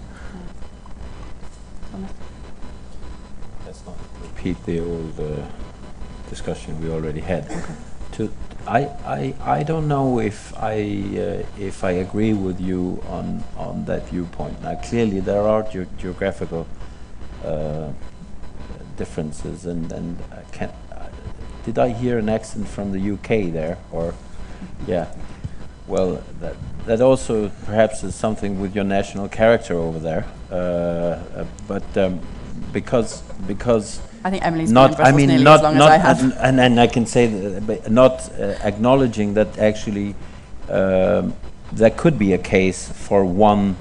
Let's not repeat the old discussion we already had. I don't know if I agree with you on that viewpoint. Now, clearly there are geographical differences, and did I hear an accent from the UK there? Or yeah, well, that also perhaps is something with your national character over there. But because I think Emily's been in Brussels nearly as long as I have. And I can say that, not acknowledging that actually there could be a case for one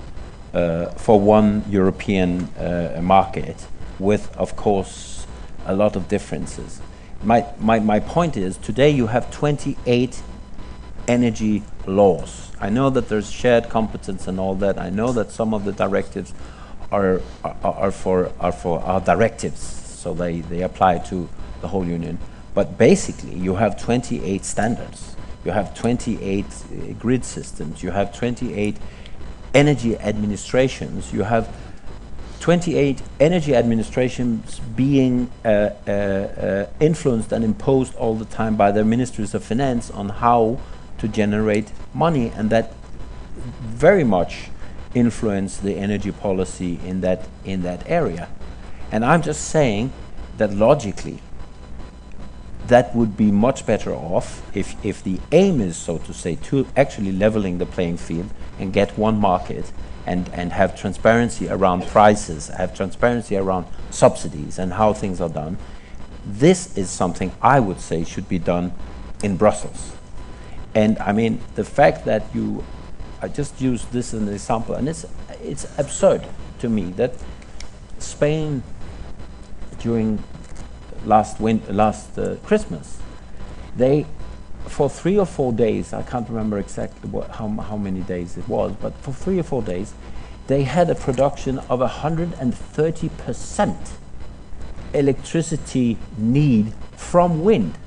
European market with, of course, a lot of differences. My point is, today you have 28 energy laws. I know that there's shared competence and all that. I know that some of the directives are directives, so they apply to the whole union. But basically, you have 28 standards. You have 28 grid systems. You have 28 energy administrations. You have 28 energy administrations being influenced and imposed all the time by their ministries of finance on how to generate money, and that very much influence the energy policy in that area. And I'm just saying that logically that would be much better off if the aim is, so to say, to actually leveling the playing field and get one market and have transparency around prices, have transparency around subsidies and how things are done. This is something I would say should be done in Brussels. And I mean, the fact that I just used this as an example, and it's absurd to me that Spain, during last Christmas, they, for 3 or 4 days, I can't remember exactly how many days it was, but for 3 or 4 days, they had a production of 130% electricity need from wind.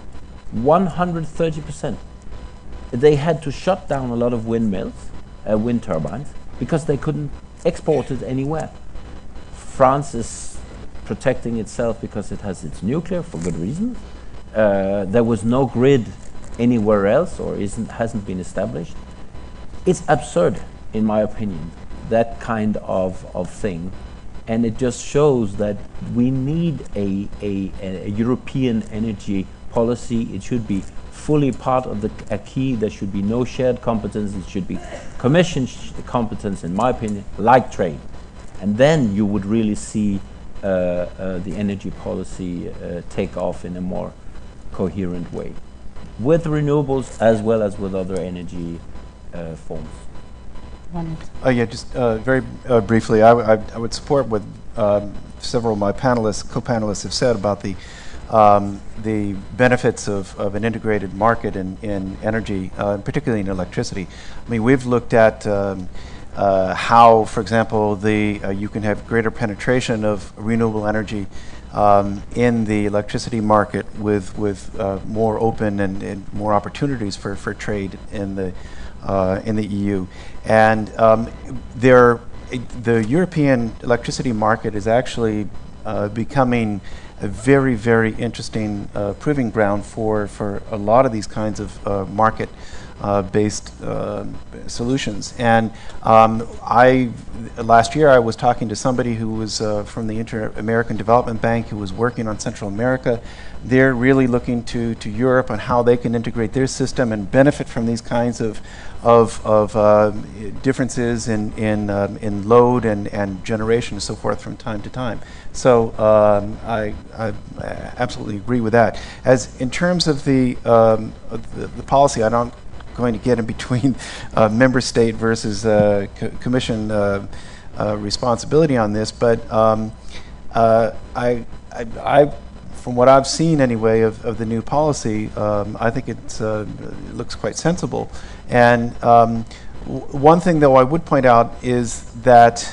130%. They had to shut down a lot of windmills, wind turbines, because they couldn't export it anywhere. France is protecting itself because it has its nuclear for good reasons. There was no grid anywhere else, or hasn't been established. It's absurd, in my opinion, that kind of thing, and it just shows that we need a European energy policy. It should be fully part of the acquis. There should be no shared competence. It should be Commission competence, in my opinion, like trade, and then you would really see the energy policy take off in a more coherent way, with renewables as well as with other energy forms. Yeah, just very briefly, I would support what several of my co-panelists have said about the benefits of an integrated market in energy, particularly in electricity. I mean, we've looked at how, for example, you can have greater penetration of renewable energy in the electricity market with more open and more opportunities for trade in the EU. And the European electricity market is actually becoming a very, very interesting proving ground for a lot of these kinds of market-based solutions. And last year I was talking to somebody who was from the Inter-American Development Bank, who was working on Central America. They're really looking to Europe on how they can integrate their system and benefit from these kinds of differences in load and generation and so forth from time to time. So I absolutely agree with that. As in terms of the policy, I'm not going to get in between member state versus Commission responsibility on this, but from what I've seen anyway of the new policy, I think it looks quite sensible. And one thing, though, I would point out is that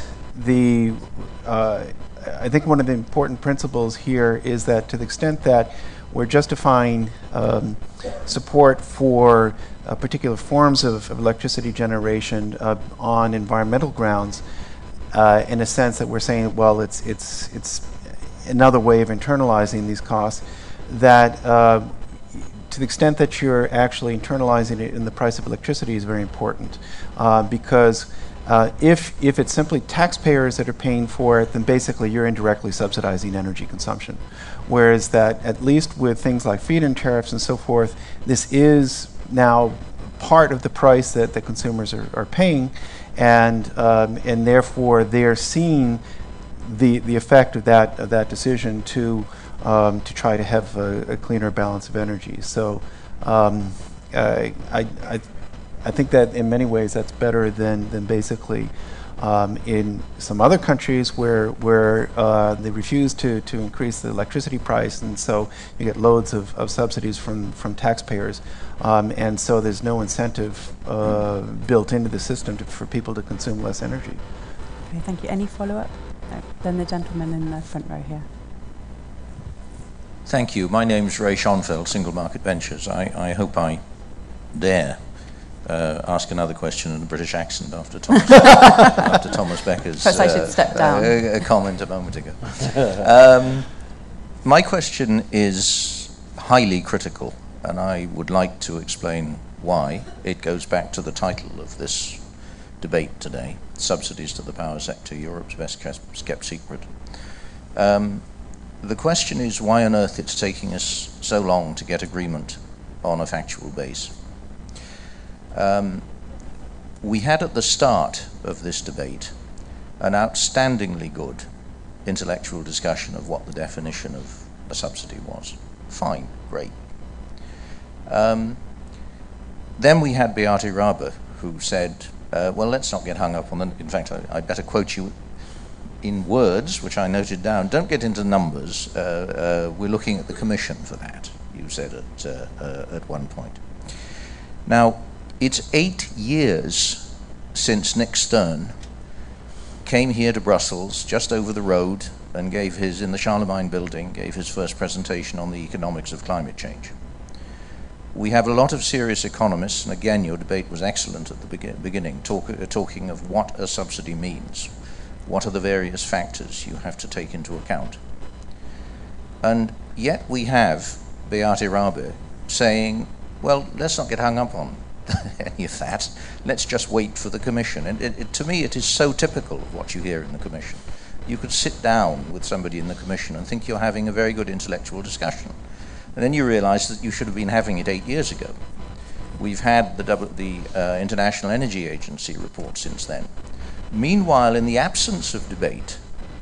I think one of the important principles here is that to the extent that we're justifying support for particular forms of electricity generation on environmental grounds, in a sense that we're saying, well, it's another way of internalizing these costs, that to the extent that you're actually internalizing it in the price of electricity is very important, because if it's simply taxpayers that are paying for it, then basically you're indirectly subsidizing energy consumption. Whereas that, at least with things like feed-in tariffs and so forth, this is now part of the price that the consumers are paying, and therefore they're seeing the effect of that decision to try to have a cleaner balance of energy. So I think that in many ways that's better than basically in some other countries where they refuse to increase the electricity price, and so you get loads of subsidies from taxpayers, and so there's no incentive built into the system for people to consume less energy. Okay, thank you. Any follow-up? No. Then the gentleman in the front row here. Thank you. My name's Ray Schonfeld, Single Market Ventures. I hope I dare ask another question in a British accent after Thomas, after Thomas Becker's Perhaps I should step down. Comment a moment ago. My question is highly critical, and I would like to explain why. It goes back to the title of this debate today, Subsidies to the Power Sector, Europe's Best Kept Secret. The question is why on earth it's taking us so long to get agreement on a factual base. We had at the start of this debate an outstandingly good intellectual discussion of what the definition of a subsidy was. Fine, great. Then we had Beate Rabe, who said, well, let's not get hung up on in fact, I better quote you in words, which I noted down. Don't get into numbers. We're looking at the Commission for that, you said at one point. Now, it's 8 years since Nick Stern came here to Brussels, just over the road, and gave his, in the Charlemagne building, gave his first presentation on the economics of climate change. We have a lot of serious economists, and again, your debate was excellent at the beginning, talking of what a subsidy means. What are the various factors you have to take into account? And yet we have Beate Rabe saying, well, let's not get hung up on any of that. Let's just wait for the Commission. And to me, it is so typical of what you hear in the Commission. You could sit down with somebody in the Commission and think you're having a very good intellectual discussion. And then you realize that you should have been having it 8 years ago. We've had the International Energy Agency report since then. Meanwhile, in the absence of debate,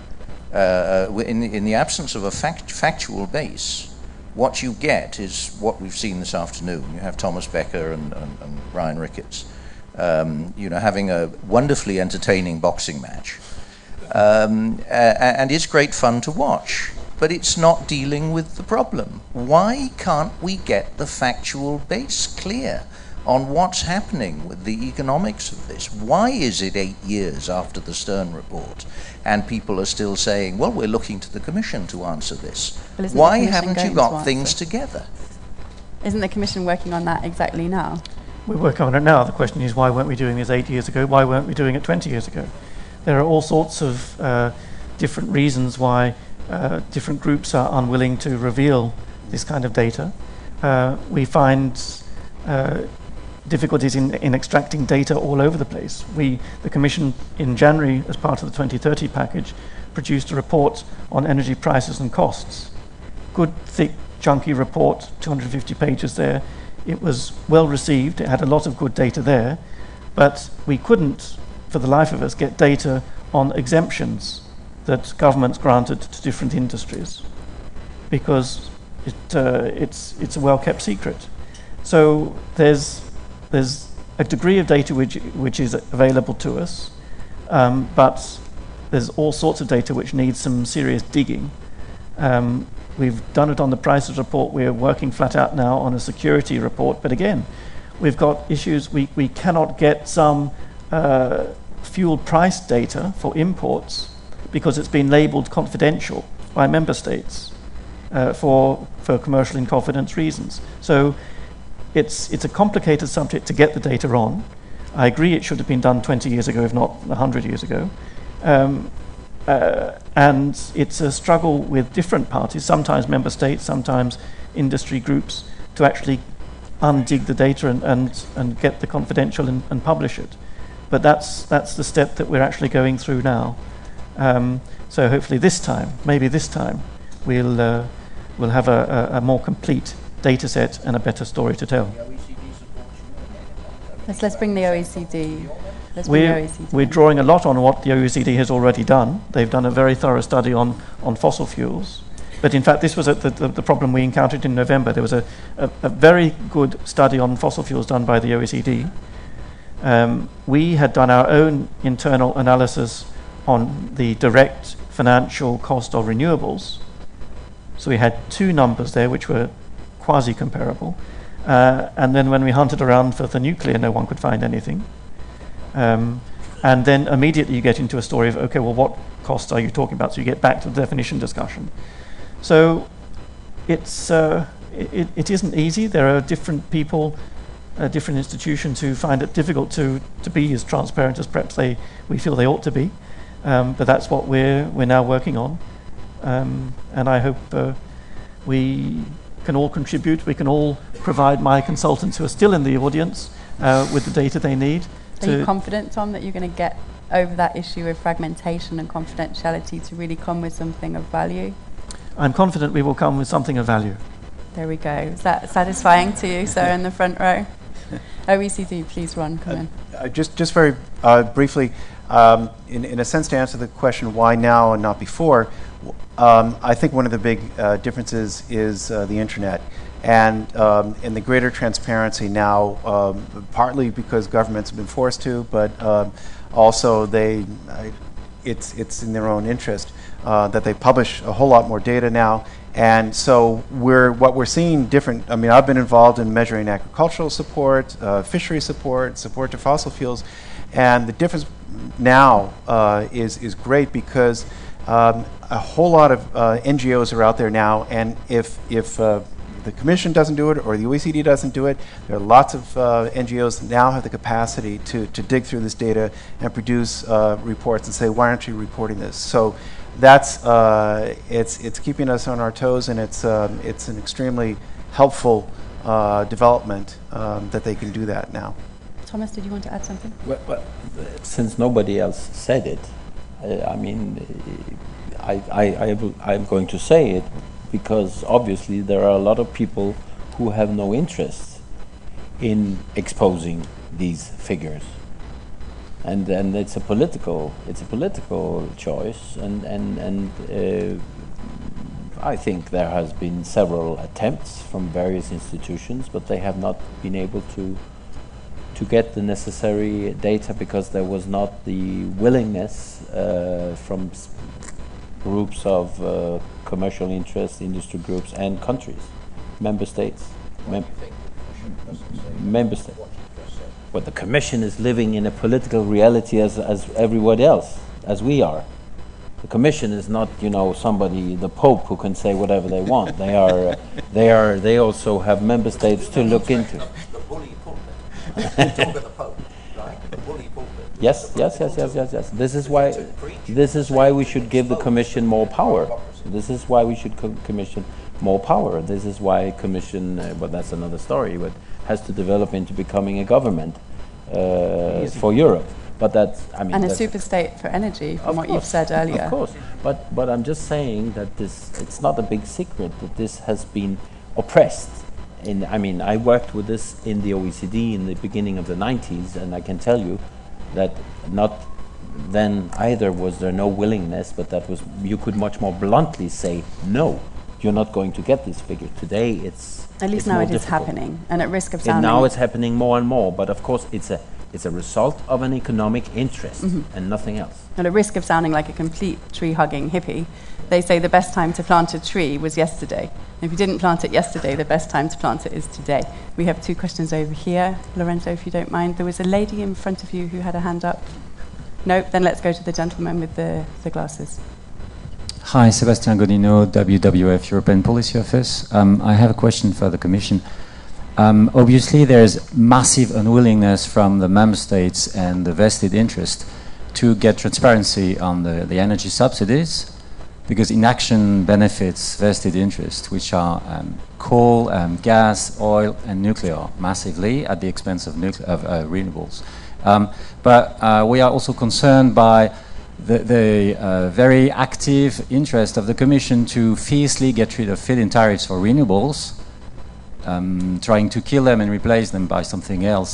in the absence of a factual base, what you get is what we've seen this afternoon. You have Thomas Becker and Ryan Ricketts, having a wonderfully entertaining boxing match. And it's great fun to watch, but it's not dealing with the problem. Why can't we get the factual base clear on what's happening with the economics of this? Why is it 8 years after the Stern report and people are still saying, well, we're looking to the Commission to answer this? Why haven't you got things together? Isn't the Commission working on that exactly now? We're working on it now. The question is, why weren't we doing this 8 years ago? Why weren't we doing it 20 years ago? There are all sorts of different reasons why different groups are unwilling to reveal this kind of data. We find difficulties in extracting data all over the place. The Commission in January, as part of the 2030 package, produced a report on energy prices and costs. Good, thick, chunky report, 250 pages there. It was well received, it had a lot of good data there, but we couldn't, for the life of us, get data on exemptions that governments granted to different industries, because it's a well-kept secret. So there's a degree of data which is available to us, but there's all sorts of data which needs some serious digging. We've done it on the prices report. We're working flat out now on a security report, but again, we've got issues. We cannot get some fuel price data for imports because it's been labeled confidential by member states for commercial in confidence reasons. So it's a complicated subject to get the data on. I agree it should have been done 20 years ago, if not 100 years ago. And it's a struggle with different parties, sometimes member states, sometimes industry groups, to actually undig the data and get the confidential and publish it. But that's the step that we're actually going through now. So hopefully this time, maybe this time, we'll have a more complete data set and a better story to tell. Let's bring the OECD. That's from the OECD. We're drawing a lot on what the OECD has already done. They've done a very thorough study on fossil fuels. But in fact, this was the problem we encountered in November. There was a very good study on fossil fuels done by the OECD. We had done our own internal analysis on the direct financial cost of renewables. So we had two numbers there which were quasi-comparable. And then when we hunted around for the nuclear, no one could find anything. And then immediately you get into a story of, okay, well, what costs are you talking about? So you get back to the definition discussion. So it's, it isn't easy. There are different people, different institutions who find it difficult to be as transparent as perhaps we feel they ought to be. But that's what we're now working on. And I hope we can all contribute. We can all provide my consultants who are still in the audience with the data they need. Are you confident, Tom, that you're going to get over that issue of fragmentation and confidentiality to really come with something of value? I'm confident we will come with something of value. There we go. Is that satisfying to you, sir, in the front row? OECD, please, Ron, come in. Just very briefly, in a sense, to answer the question why now and not before, I think one of the big differences is the internet. And in the greater transparency now, partly because governments have been forced to, but also it's in their own interest that they publish a whole lot more data now. And so what we're seeing different, I mean, I've been involved in measuring agricultural support, fishery support to fossil fuels, and the difference now is great because a whole lot of NGOs are out there now, and if the Commission doesn't do it or the OECD doesn't do it, there are lots of NGOs that now have the capacity to dig through this data and produce reports and say, why aren't you reporting this? So that's it's keeping us on our toes, and it's an extremely helpful development that they can do that now. Thomas, did you want to add something? Well, since nobody else said it, I mean, I'm going to say it because obviously there are a lot of people who have no interest in exposing these figures, and it's a political choice, and I think there has been several attempts from various institutions, but they have not been able to get the necessary data because there was not the willingness from groups of commercial interests, industry groups, and countries, member states. Member states. But the Commission is living in a political reality as everybody else, as we are. The Commission is not, somebody, the Pope, who can say whatever they want. They also have member states to look into. The bully pulpit. Talk about the Pope, right? The bully pulpit. Yes. This is why we should give the Commission more power. This is why we should Commission more power. This is why Commission, well, that's another story, but has to develop into becoming a government for Europe. But that's, I mean, and a super state for energy, from what you've said earlier. Of course, but I'm just saying that it's not a big secret that this has been oppressed. I mean, I worked with this in the OECD in the beginning of the 90s, and I can tell you that not then either was there no willingness, but that was, you could much more bluntly say, no, you're not going to get this figure. Today it's at least now it is happening, and at risk of sounding... now it's happening more and more, but of course it's a result of an economic interest and nothing else. And at risk of sounding like a complete tree-hugging hippie, they say the best time to plant a tree was yesterday. If you didn't plant it yesterday, the best time to plant it is today. We have two questions over here. Lorenzo, if you don't mind. There was a lady in front of you who had a hand up. No, then let's go to the gentleman with the glasses. Hi, Sebastian Godino, WWF European Policy Office. I have a question for the Commission. Obviously, there's massive unwillingness from the member states and the vested interest to get transparency on the energy subsidies, because inaction benefits vested interest, which are coal, gas, oil, and nuclear, massively at the expense of renewables. But we are also concerned by the very active interest of the Commission to fiercely get rid of feed-in tariffs for renewables, trying to kill them and replace them by something else.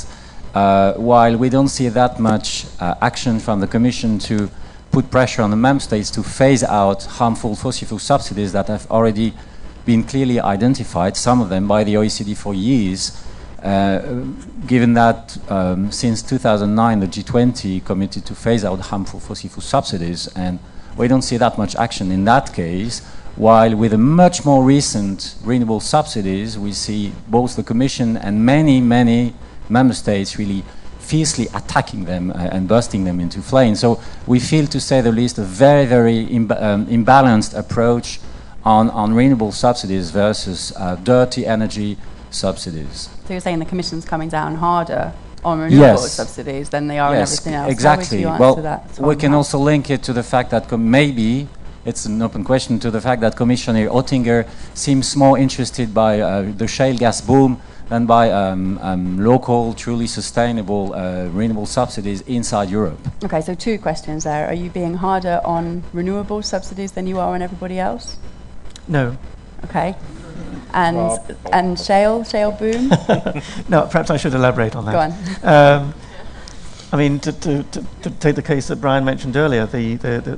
while we don't see that much action from the Commission to put pressure on the member states to phase out harmful fossil fuel subsidies that have already been clearly identified, some of them by the OECD for years, given that since 2009 the G20 committed to phase out harmful fossil fuel subsidies, and we don't see that much action in that case, while with the much more recent renewable subsidies we see both the Commission and many member states really fiercely attacking them and bursting them into flames. So we feel, to say the least, a very imbalanced approach on renewable subsidies versus dirty energy subsidies. So you're saying the Commission's coming down harder on renewable subsidies than they are on everything else? Exactly. How would you answer that? We can also link it to the fact that maybe it's an open question, to the fact that Commissioner Oettinger seems more interested by the shale gas boom than by local, truly sustainable renewable subsidies inside Europe. Okay, so two questions there. Are you being harder on renewable subsidies than you are on everybody else? No. Okay. And shale boom? No, perhaps I should elaborate on that. Go on. I mean, to take the case that Brian mentioned earlier, the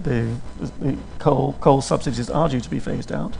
coal subsidies are due to be phased out.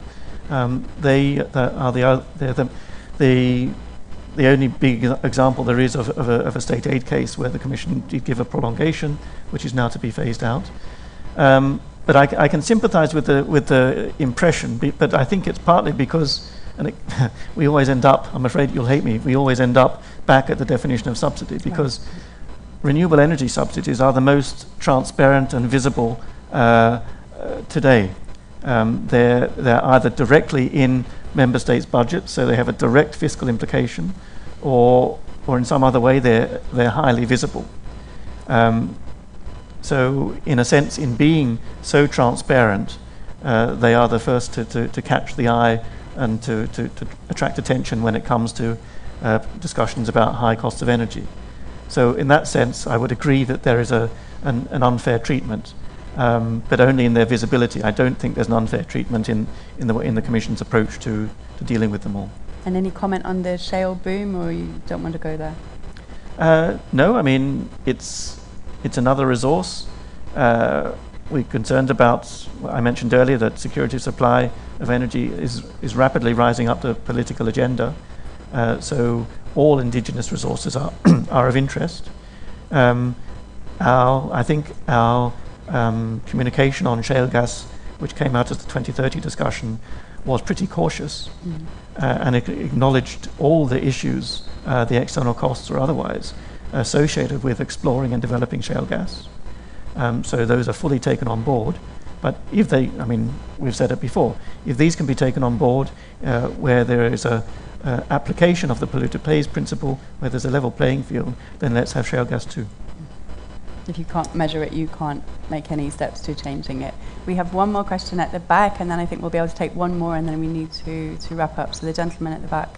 The only big example there is of a state aid case where the Commission did give a prolongation, which is now to be phased out. But I can sympathise with the impression, but I think it's partly because, we always end up, I'm afraid you'll hate me, we always end up back at the definition of subsidy, because renewable energy subsidies are the most transparent and visible today. They're either directly in member states' budgets, so they have a direct fiscal implication, or in some other way they're highly visible. So in a sense, in being so transparent, they are the first to catch the eye and to attract attention when it comes to discussions about high costs of energy. So in that sense, I would agree that there is an unfair treatment, but only in their visibility. I don't think there's an unfair treatment in the Commission's approach to dealing with them all. And any comment on the shale boom, or you don't want to go there? No, I mean, it's another resource. We're concerned about, I mentioned earlier that security of supply of energy is rapidly rising up the political agenda. So all indigenous resources are of interest. I think our communication on shale gas, which came out of the 2030 discussion, was pretty cautious, and it acknowledged all the issues, the external costs or otherwise, associated with exploring and developing shale gas. So those are fully taken on board. But if they, I mean, we've said it before, if these can be taken on board where there is a application of the polluter pays principle, where there's a level playing field, then let's have shale gas too. If you can't measure it, you can't make any steps to changing it. We have one more question at the back, and then I think we'll be able to take one more, and then we need to wrap up. So the gentleman at the back.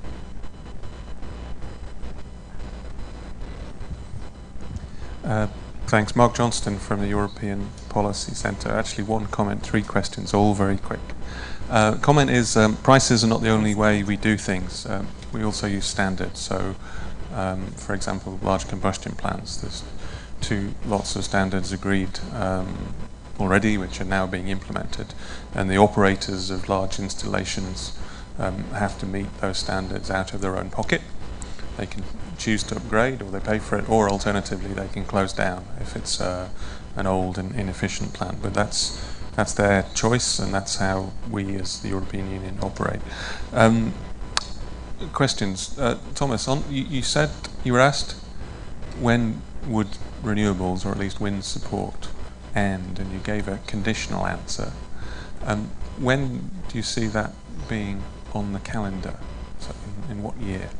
Thanks. Mark Johnston from the European Policy Centre. Actually, one comment, three questions, all very quick. Comment is prices are not the only way we do things. We also use standards. So, for example, large combustion plants, there's two lots of standards agreed already, which are now being implemented, and the operators of large installations have to meet those standards out of their own pocket. They can choose to upgrade, or they pay for it, or alternatively they can close down if it's an old and inefficient plant. But that's their choice, and that's how we as the European Union operate. Questions. Thomas, you said, you were asked when would renewables, or at least wind support, end, and you gave a conditional answer. When do you see that being on the calendar? So in what year?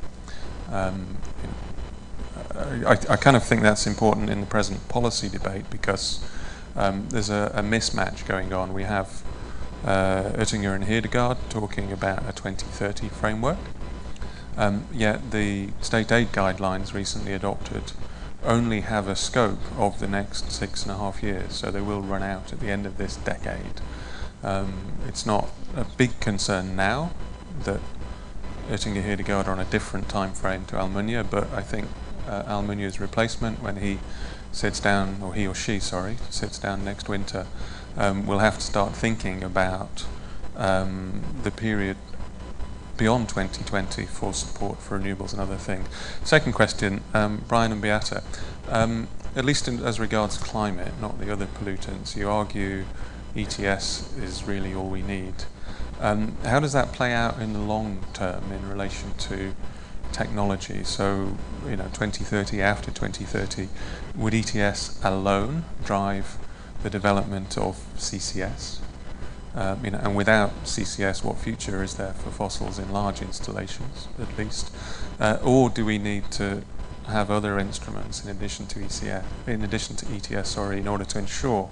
I kind of think that's important in the present policy debate, because there's a mismatch going on. We have Oettinger and Hedegaard talking about a 2030 framework, yet the state aid guidelines recently adopted only have a scope of the next 6.5 years, so they will run out at the end of this decade. It's not a big concern now that Oettinger Hedegaard are on a different time frame to Almunia, but I think Almunia's replacement, when he sits down, or he or she, sorry, sits down next winter, will have to start thinking about the period beyond 2020 for support for renewables and other things. Second question, Brian and Beata, at least as regards climate, not the other pollutants, you argue ETS is really all we need. How does that play out in the long term in relation to technology? So, 2030, after 2030, would ETS alone drive the development of CCS? And without CCS, what future is there for fossils in large installations, at least? Or do we need to have other instruments in addition to ETS, in order to ensure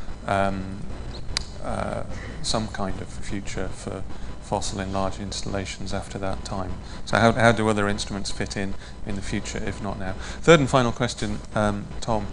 some kind of future for fossil in large installations after that time? So how do other instruments fit in the future, if not now? Third and final question, Tom.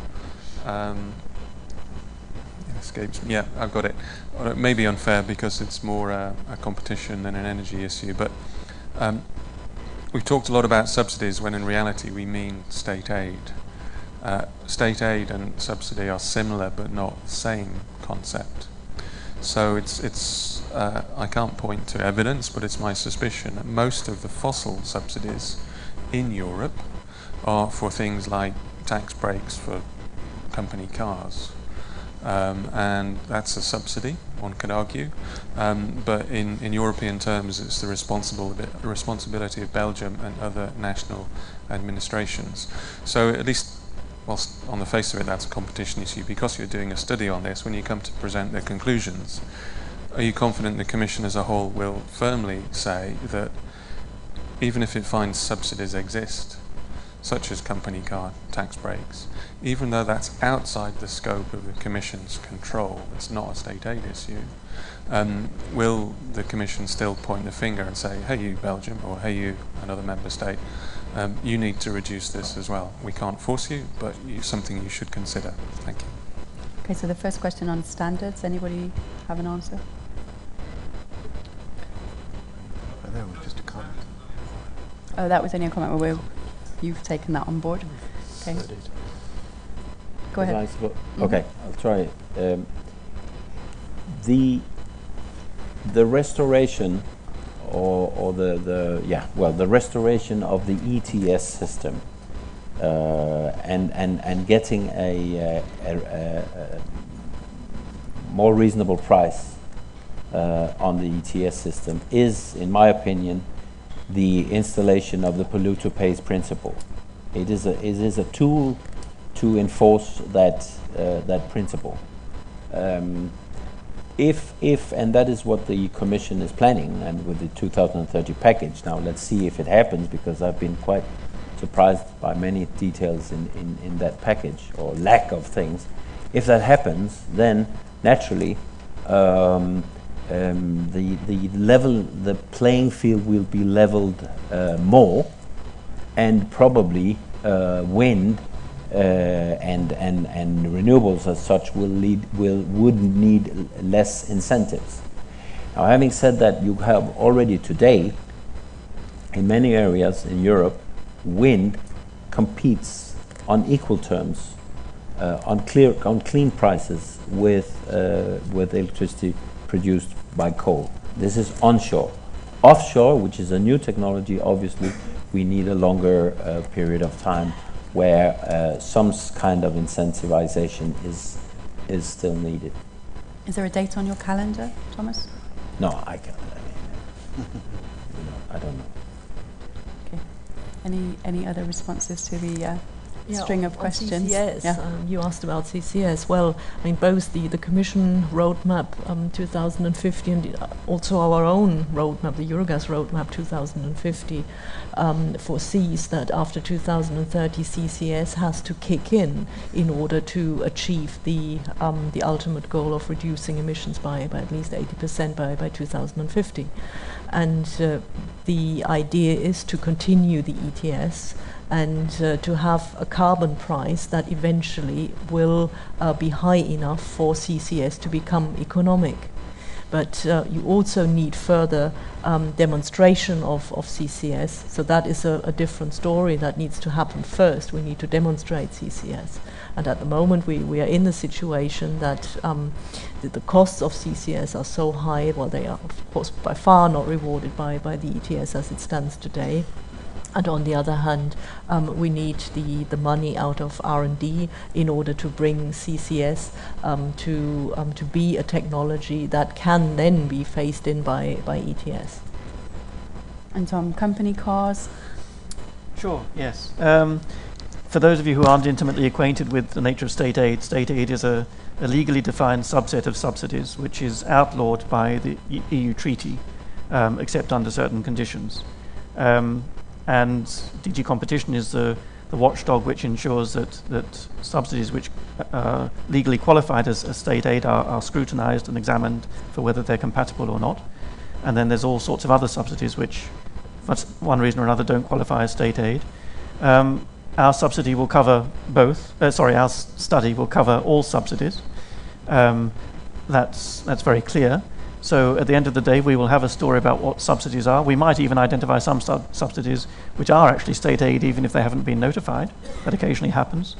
It escapes me. Yeah, I've got it. It may be unfair because it's more a competition than an energy issue, but we've talked a lot about subsidies when in reality we mean state aid. State aid and subsidy are similar but not the same concept. So it's I can't point to evidence, but it's my suspicion that most of the fossil subsidies in Europe are for things like tax breaks for company cars. And that's a subsidy, one could argue. But in European terms, it's the responsibility of Belgium and other national administrations. So at least, whilst on the face of it that's a competition issue, because you're doing a study on this, when you come to present the conclusions, are you confident the Commission as a whole will firmly say that even if it finds subsidies exist, such as company car tax breaks, even though that's outside the scope of the Commission's control, it's not a state aid issue, will the Commission still point the finger and say, hey you Belgium, or hey you another member state, you need to reduce this as well. We can't force you, but something you should consider. Thank you. Okay, so the first question on standards, anybody have an answer? That was just a comment. Oh, that was only a comment. Well, you've taken that on board. Okay. Go ahead. Okay, I'll try. The restoration, or the restoration of the ETS system, and getting a more reasonable price on the ETS system is, in my opinion, the installation of the polluter pays principle. It is a tool to enforce that principle. If and that is what the Commission is planning, and with the 2030 package. Now let's see if it happens, because I've been quite surprised by many details in that package, or lack of things. If that happens, then naturally the playing field will be leveled more, and probably wind and renewables as such would need less incentives. Now, having said that, you have already today, in many areas in Europe, wind competes on equal terms, on clean prices with electricity produced by coal. This is onshore. Offshore, which is a new technology, obviously we need a longer period of time, where some kind of incentivization is still needed. Is there a date on your calendar, Thomas? No, I can't. I don't know. Okay. Any other responses to the string of questions? CCS, you asked about CCS. Well, I mean, both the Commission roadmap 2050 and also our own roadmap, the Eurogas roadmap 2050, foresees that after 2030 CCS has to kick in order to achieve the ultimate goal of reducing emissions by at least 80% by 2050. And the idea is to continue the ETS and to have a carbon price that eventually will be high enough for CCS to become economic. but you also need further demonstration of CCS. So that is a different story that needs to happen first. We need to demonstrate CCS. And at the moment, we are in the situation that the costs of CCS are so high. Well, they are, of course, by far not rewarded by the ETS as it stands today. And on the other hand, we need the money out of R&D in order to bring CCS to be a technology that can then be phased in by ETS. And Tom, company cars? Sure, yes. For those of you who aren't intimately acquainted with the nature of state aid is a legally defined subset of subsidies which is outlawed by the EU treaty, except under certain conditions. And DG Competition is the watchdog which ensures that subsidies which are legally qualified as state aid are scrutinized and examined for whether they're compatible or not. And then there's all sorts of other subsidies which, for one reason or another, don't qualify as state aid. Our subsidy will cover both. Our study will cover all subsidies. That's very clear. So at the end of the day, we will have a story about what subsidies are. We might even identify some subsidies which are actually state aid, even if they haven't been notified. That occasionally happens.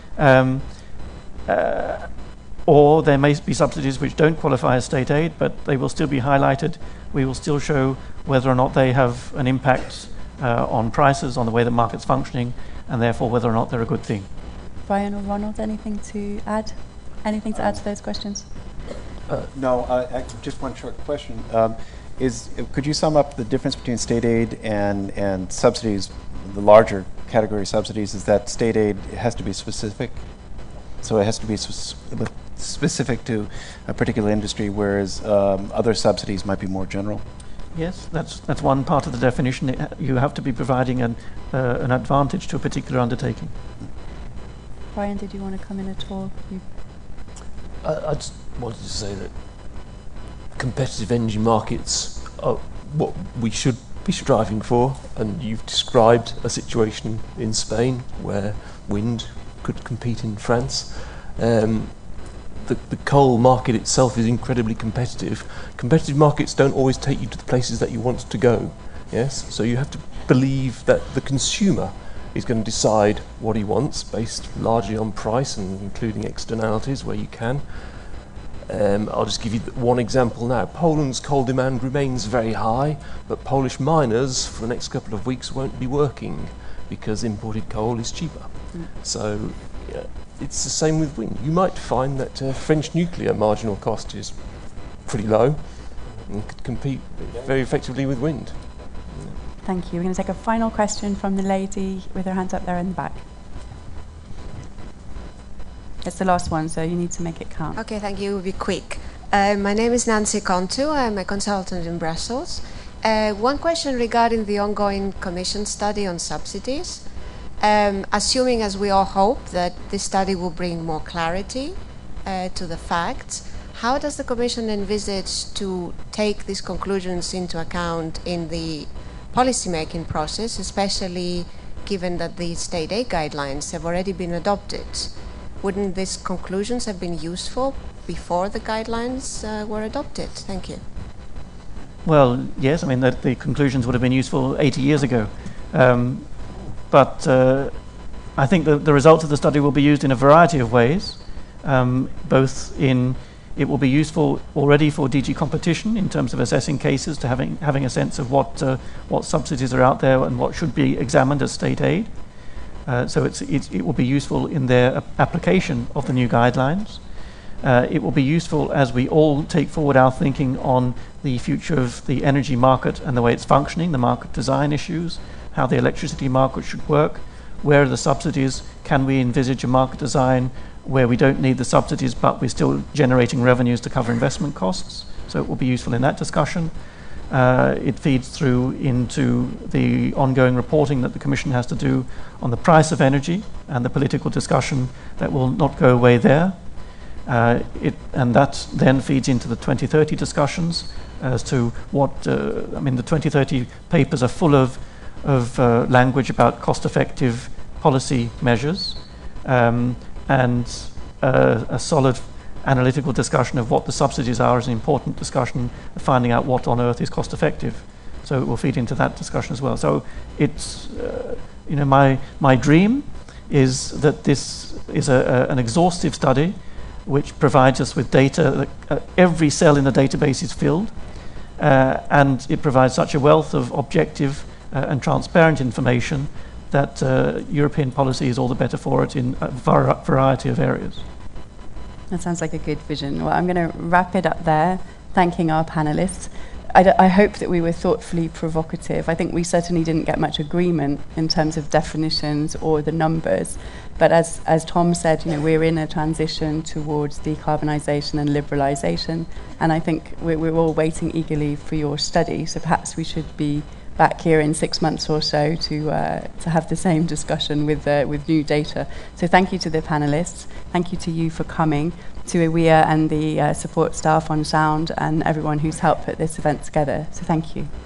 Or there may be subsidies which don't qualify as state aid, but they will still be highlighted. We will still show whether or not they have an impact on prices, on the way the market's functioning, and therefore whether or not they're a good thing. Brian or Ronald, anything to add? Anything to add to those questions? No, just one short question. Could you sum up the difference between state aid and subsidies, the larger category subsidies, is that state aid has to be specific? So it has to be specific to a particular industry, whereas other subsidies might be more general? Yes, that's one part of the definition. You have to be providing an advantage to a particular undertaking. Brian, did you want to come in at all? I just wanted to say that competitive energy markets are what we should be striving for, and you've described a situation in Spain where wind could compete in France. The coal market itself is incredibly competitive. Competitive markets don't always take you to the places that you want to go. Yes, so you have to believe that the consumer is going to decide what he wants based largely on price and including externalities where you can. I'll just give you one example now. Poland's coal demand remains very high, but Polish miners for the next couple of weeks won't be working because imported coal is cheaper. So it's the same with wind. You might find that French nuclear marginal cost is pretty low and could compete very effectively with wind. Thank you. We're going to take a final question from the lady with her hands up there in the back. It's the last one, so you need to make it count. Okay, thank you. It will be quick. My name is Nancy Contu. I'm a consultant in Brussels. One question regarding the ongoing Commission study on subsidies. Assuming, as we all hope, that this study will bring more clarity to the facts, how does the Commission envisage to take these conclusions into account in the policy-making process, especially given that the state aid guidelines have already been adopted? Wouldn't these conclusions have been useful before the guidelines were adopted? Thank you. Well, yes, I mean, the conclusions would have been useful 80 years ago. But I think the results of the study will be used in a variety of ways, both in it will be useful already for DG Competition in terms of assessing cases, to having a sense of what subsidies are out there and what should be examined as state aid. So it will be useful in their application of the new guidelines. It will be useful as we all take forward our thinking on the future of the energy market and the way it's functioning, the market design issues, how the electricity market should work, where are the subsidies, can we envisage a market design where we don't need the subsidies but we're still generating revenues to cover investment costs. So it will be useful in that discussion. It feeds through into the ongoing reporting that the Commission has to do on the price of energy and the political discussion that will not go away there. And that then feeds into the 2030 discussions as to what, I mean, the 2030 papers are full of language about cost-effective policy measures and a solid analytical discussion of what the subsidies are is an important discussion of finding out what on earth is cost effective. So it will feed into that discussion as well. So it's, my dream is that this is an exhaustive study which provides us with data that every cell in the database is filled, and it provides such a wealth of objective and transparent information that European policy is all the better for it in a variety of areas. That sounds like a good vision. Well, I'm going to wrap it up there, thanking our panelists. I hope that we were thoughtfully provocative. I think we certainly didn't get much agreement in terms of definitions or the numbers. But as Tom said, we're in a transition towards decarbonisation and liberalisation. And I think we're all waiting eagerly for your study. So perhaps we should be back here in 6 months or so to have the same discussion with new data. So thank you to the panelists. Thank you to you for coming, to EWEA and the support staff on sound and everyone who's helped put this event together. So thank you.